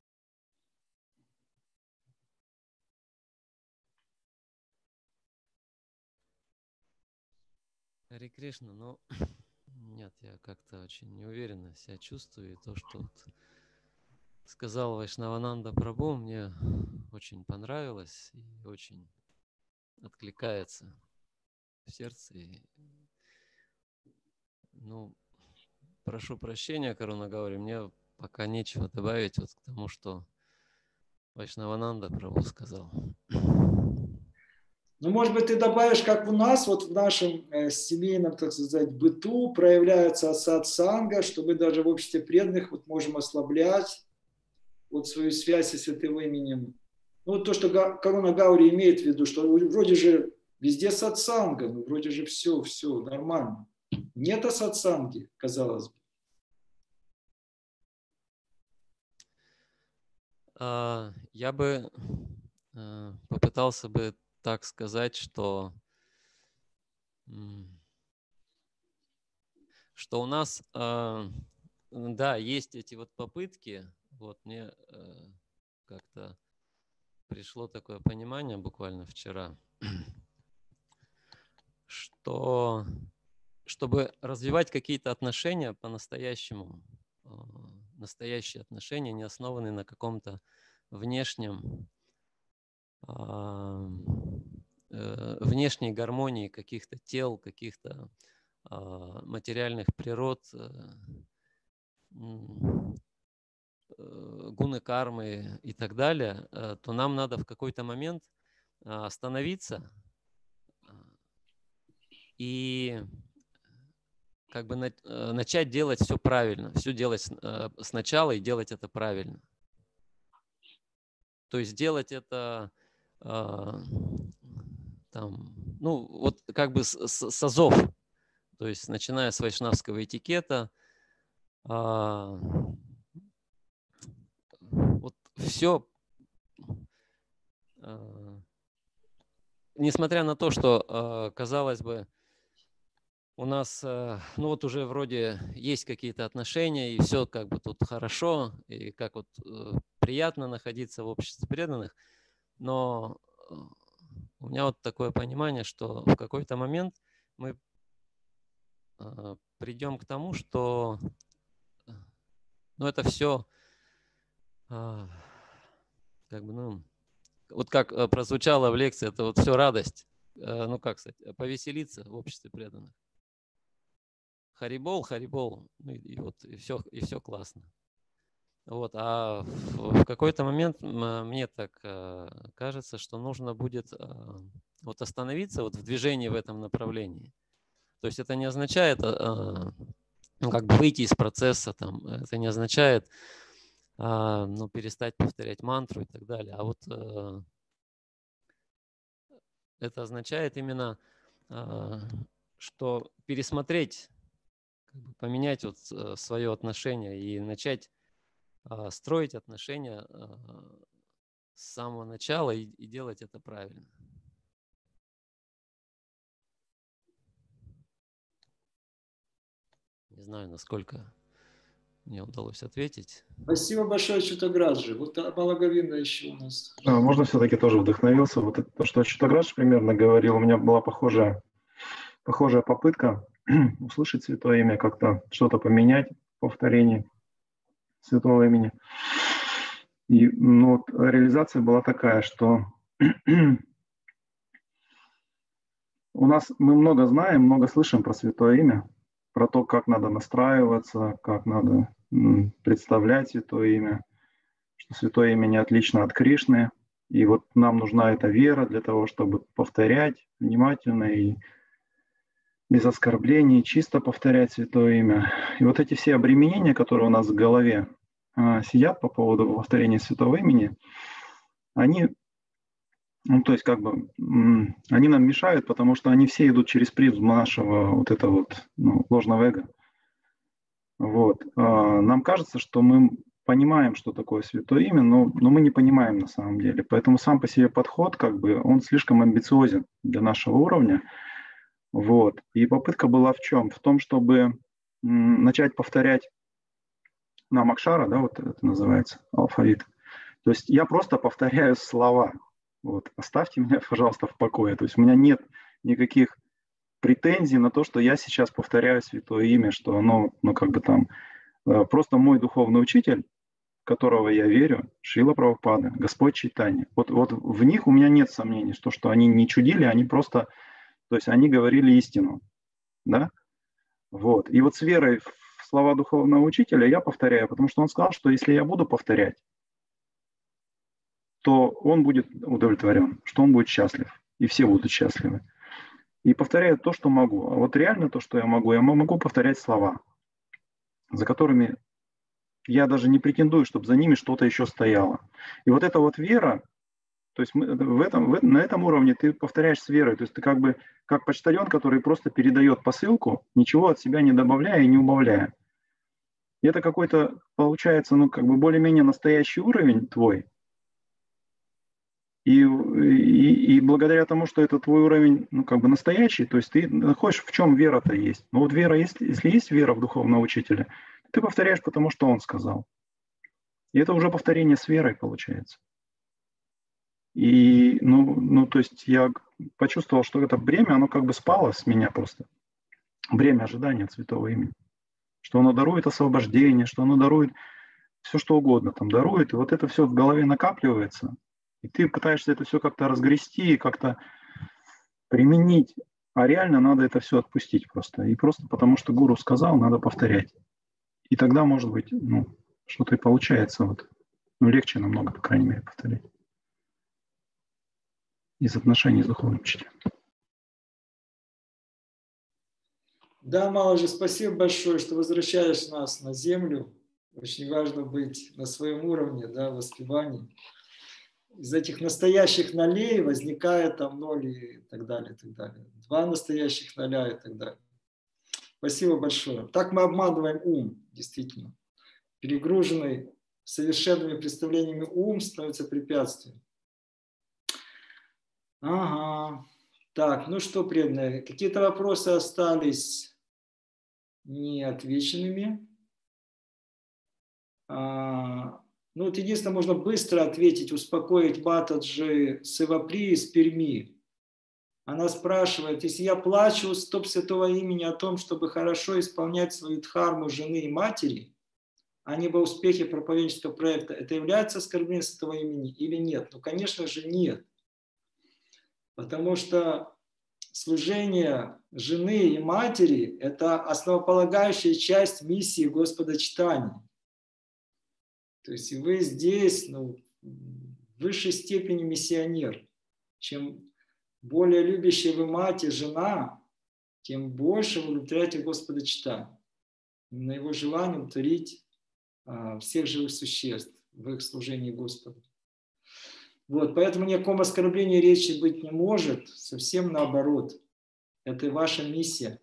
Хари Кришна, но нет, я как-то очень неуверенно себя чувствую. И то, что вот сказал Вайшнавананда Прабху, мне очень понравилось и очень откликается в сердце. И, ну, прошу прощения, Каруна Гаури, мне пока нечего добавить вот к тому, что Вайшнавананда Прабху сказал. Ну, может быть, ты добавишь, как у нас, вот в нашем семейном, так сказать, быту проявляется сатсанга, что мы даже в обществе преданных вот можем ослаблять вот свою связь со святым именем. Ну, то, что Каруна Гаури имеет в виду, что вроде же везде сатсанга, ну, вроде же все нормально. Нет сатсанги, казалось бы. Я бы попытался бы так сказать, что у нас, да, есть эти вот попытки, вот мне как-то пришло такое понимание буквально вчера, что чтобы развивать какие-то отношения по-настоящему, настоящие отношения, не основанные на каком-то внешнем, внешней гармонии каких-то тел, каких-то материальных природ, гуны кармы и так далее, то нам надо в какой-то момент остановиться и как бы начать делать все правильно, все делать сначала и делать это правильно. То есть делать это там, ну, вот как бы с азов, то есть начиная с вайшнавского этикета, вот все, несмотря на то, что, казалось бы, у нас, ну вот уже вроде есть какие-то отношения, и все как бы тут хорошо, и как вот приятно находиться в обществе преданных, но у меня вот такое понимание, что в какой-то момент мы придем к тому, что ну, это все как бы, ну, вот как прозвучало в лекции, это вот все радость. ну как сказать, повеселиться в обществе преданных. Харибол, харибол, ну и все классно. Вот, а в какой-то момент мне так кажется, что нужно будет вот остановиться вот в движении в этом направлении. То есть это не означает ну, как бы выйти из процесса, там, это не означает ну, перестать повторять мантру и так далее. А вот это означает именно, что пересмотреть, как бы поменять вот свое отношение и начать строить отношения с самого начала и делать это правильно. Не знаю, насколько мне удалось ответить. Спасибо большое, Чутаграджи. Вот Амалагавинда еще у нас. Можно все-таки тоже вдохновился. Вот это, то, что Чутаградж примерно говорил, у меня была похожая попытка услышать святое имя, как-то что-то поменять в повторении святого имени. И ну, вот, реализация была такая, что мы много знаем, много слышим про святое имя, про то, как надо настраиваться, как надо представлять святое имя, что святое имя не отлично от Кришны. И вот нам нужна эта вера для того, чтобы повторять внимательно и без оскорблений, чисто повторять святое имя. И вот эти все обременения, которые у нас в голове сидят по поводу повторения святого имени, они, ну, то есть как бы, они нам мешают, потому что они все идут через призму нашего вот этого вот ложного эго. Вот. Нам кажется, что мы понимаем, что такое святое имя, но мы не понимаем на самом деле. Поэтому сам по себе подход, как бы, он слишком амбициозен для нашего уровня. Вот. И попытка была в чем? В том, чтобы начать повторять нам акшара, да, вот это называется, алфавит. То есть я просто повторяю слова. Вот. Оставьте меня, пожалуйста, в покое. То есть у меня нет никаких претензий на то, что я сейчас повторяю святое имя, что оно, как бы там, просто мой духовный учитель, в которого я верю, Шрила Прабхупада, Господь Чайтанья. Вот в них у меня нет сомнений, что они не чудили, они просто, то есть они говорили истину, да? Вот. И вот с верой в слова духовного учителя я повторяю, потому что он сказал, что если я буду повторять, то он будет удовлетворен, что он будет счастлив, и все будут счастливы. И повторяю то, что могу. А вот реально то, что я могу повторять слова, за которыми я даже не претендую, чтобы за ними что-то еще стояло. И вот эта вот вера, то есть на этом уровне ты повторяешь с верой, то есть ты как бы как почтальон, который просто передает посылку, ничего от себя не добавляя и не убавляя. И это какой-то, получается, как бы более-менее настоящий уровень твой. И благодаря тому, что это твой уровень, как бы настоящий, то есть ты находишь, в чем вера-то есть. Но вот вера, если есть вера в духовного учителя, ты повторяешь, потому что он сказал. И это уже повторение с верой получается. И, то есть я почувствовал, что это бремя, оно как бы спало с меня просто. Бремя ожидания от святого имени. Что оно дарует освобождение, что оно дарует все, что угодно там дарует. И вот это все в голове накапливается. И ты пытаешься это все как-то разгрести, как-то применить. А реально надо это все отпустить просто. И просто потому, что гуру сказал, надо повторять. И тогда, может быть, что-то и получается. Легче намного, по крайней мере, повторять. Из отношений с духовным учителем. Да, Маладжи, спасибо большое, что возвращаешь нас на землю. Очень важно быть на своем уровне, да, воспеваний. Из этих настоящих нолей возникает там ноль и так далее, и так далее. Два настоящих ноля и так далее. Спасибо большое. Так мы обманываем ум, действительно. Перегруженный совершенными представлениями ум становится препятствием. Ага. Так, ну что, преданные, какие-то вопросы остались неотвеченными. Вот единственное, можно быстро ответить, успокоить Матаджи Севапри из Перми. Она спрашивает, если я плачу стоп святого имени о том, чтобы хорошо исполнять свою дхарму жены и матери, а не во успехе проповеднического проекта, это является оскорблением святого имени или нет? Ну, конечно же, нет. Потому что служение жены и матери – это основополагающая часть миссии Господа читания. То есть вы здесь в высшей степени миссионер. Чем более любящая вы мать и жена, тем больше вы удовлетворяете Господа читания. На его желание утворить всех живых существ в их служении Господу. Вот, поэтому ни о каком оскорблении речи быть не может, совсем наоборот. Это и ваша миссия.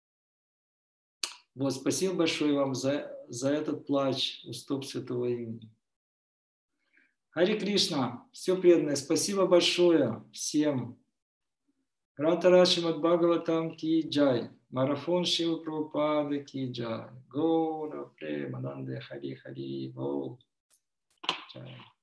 Вот, спасибо большое вам за этот плач у стоп святого имени. Хари Кришна, все преданное, спасибо большое всем. Ратара Шримад Бхагаватам ки джай. Марафон Шива Прабхупады ки джай. Гора Премананде Хари Хари Бол. Джай.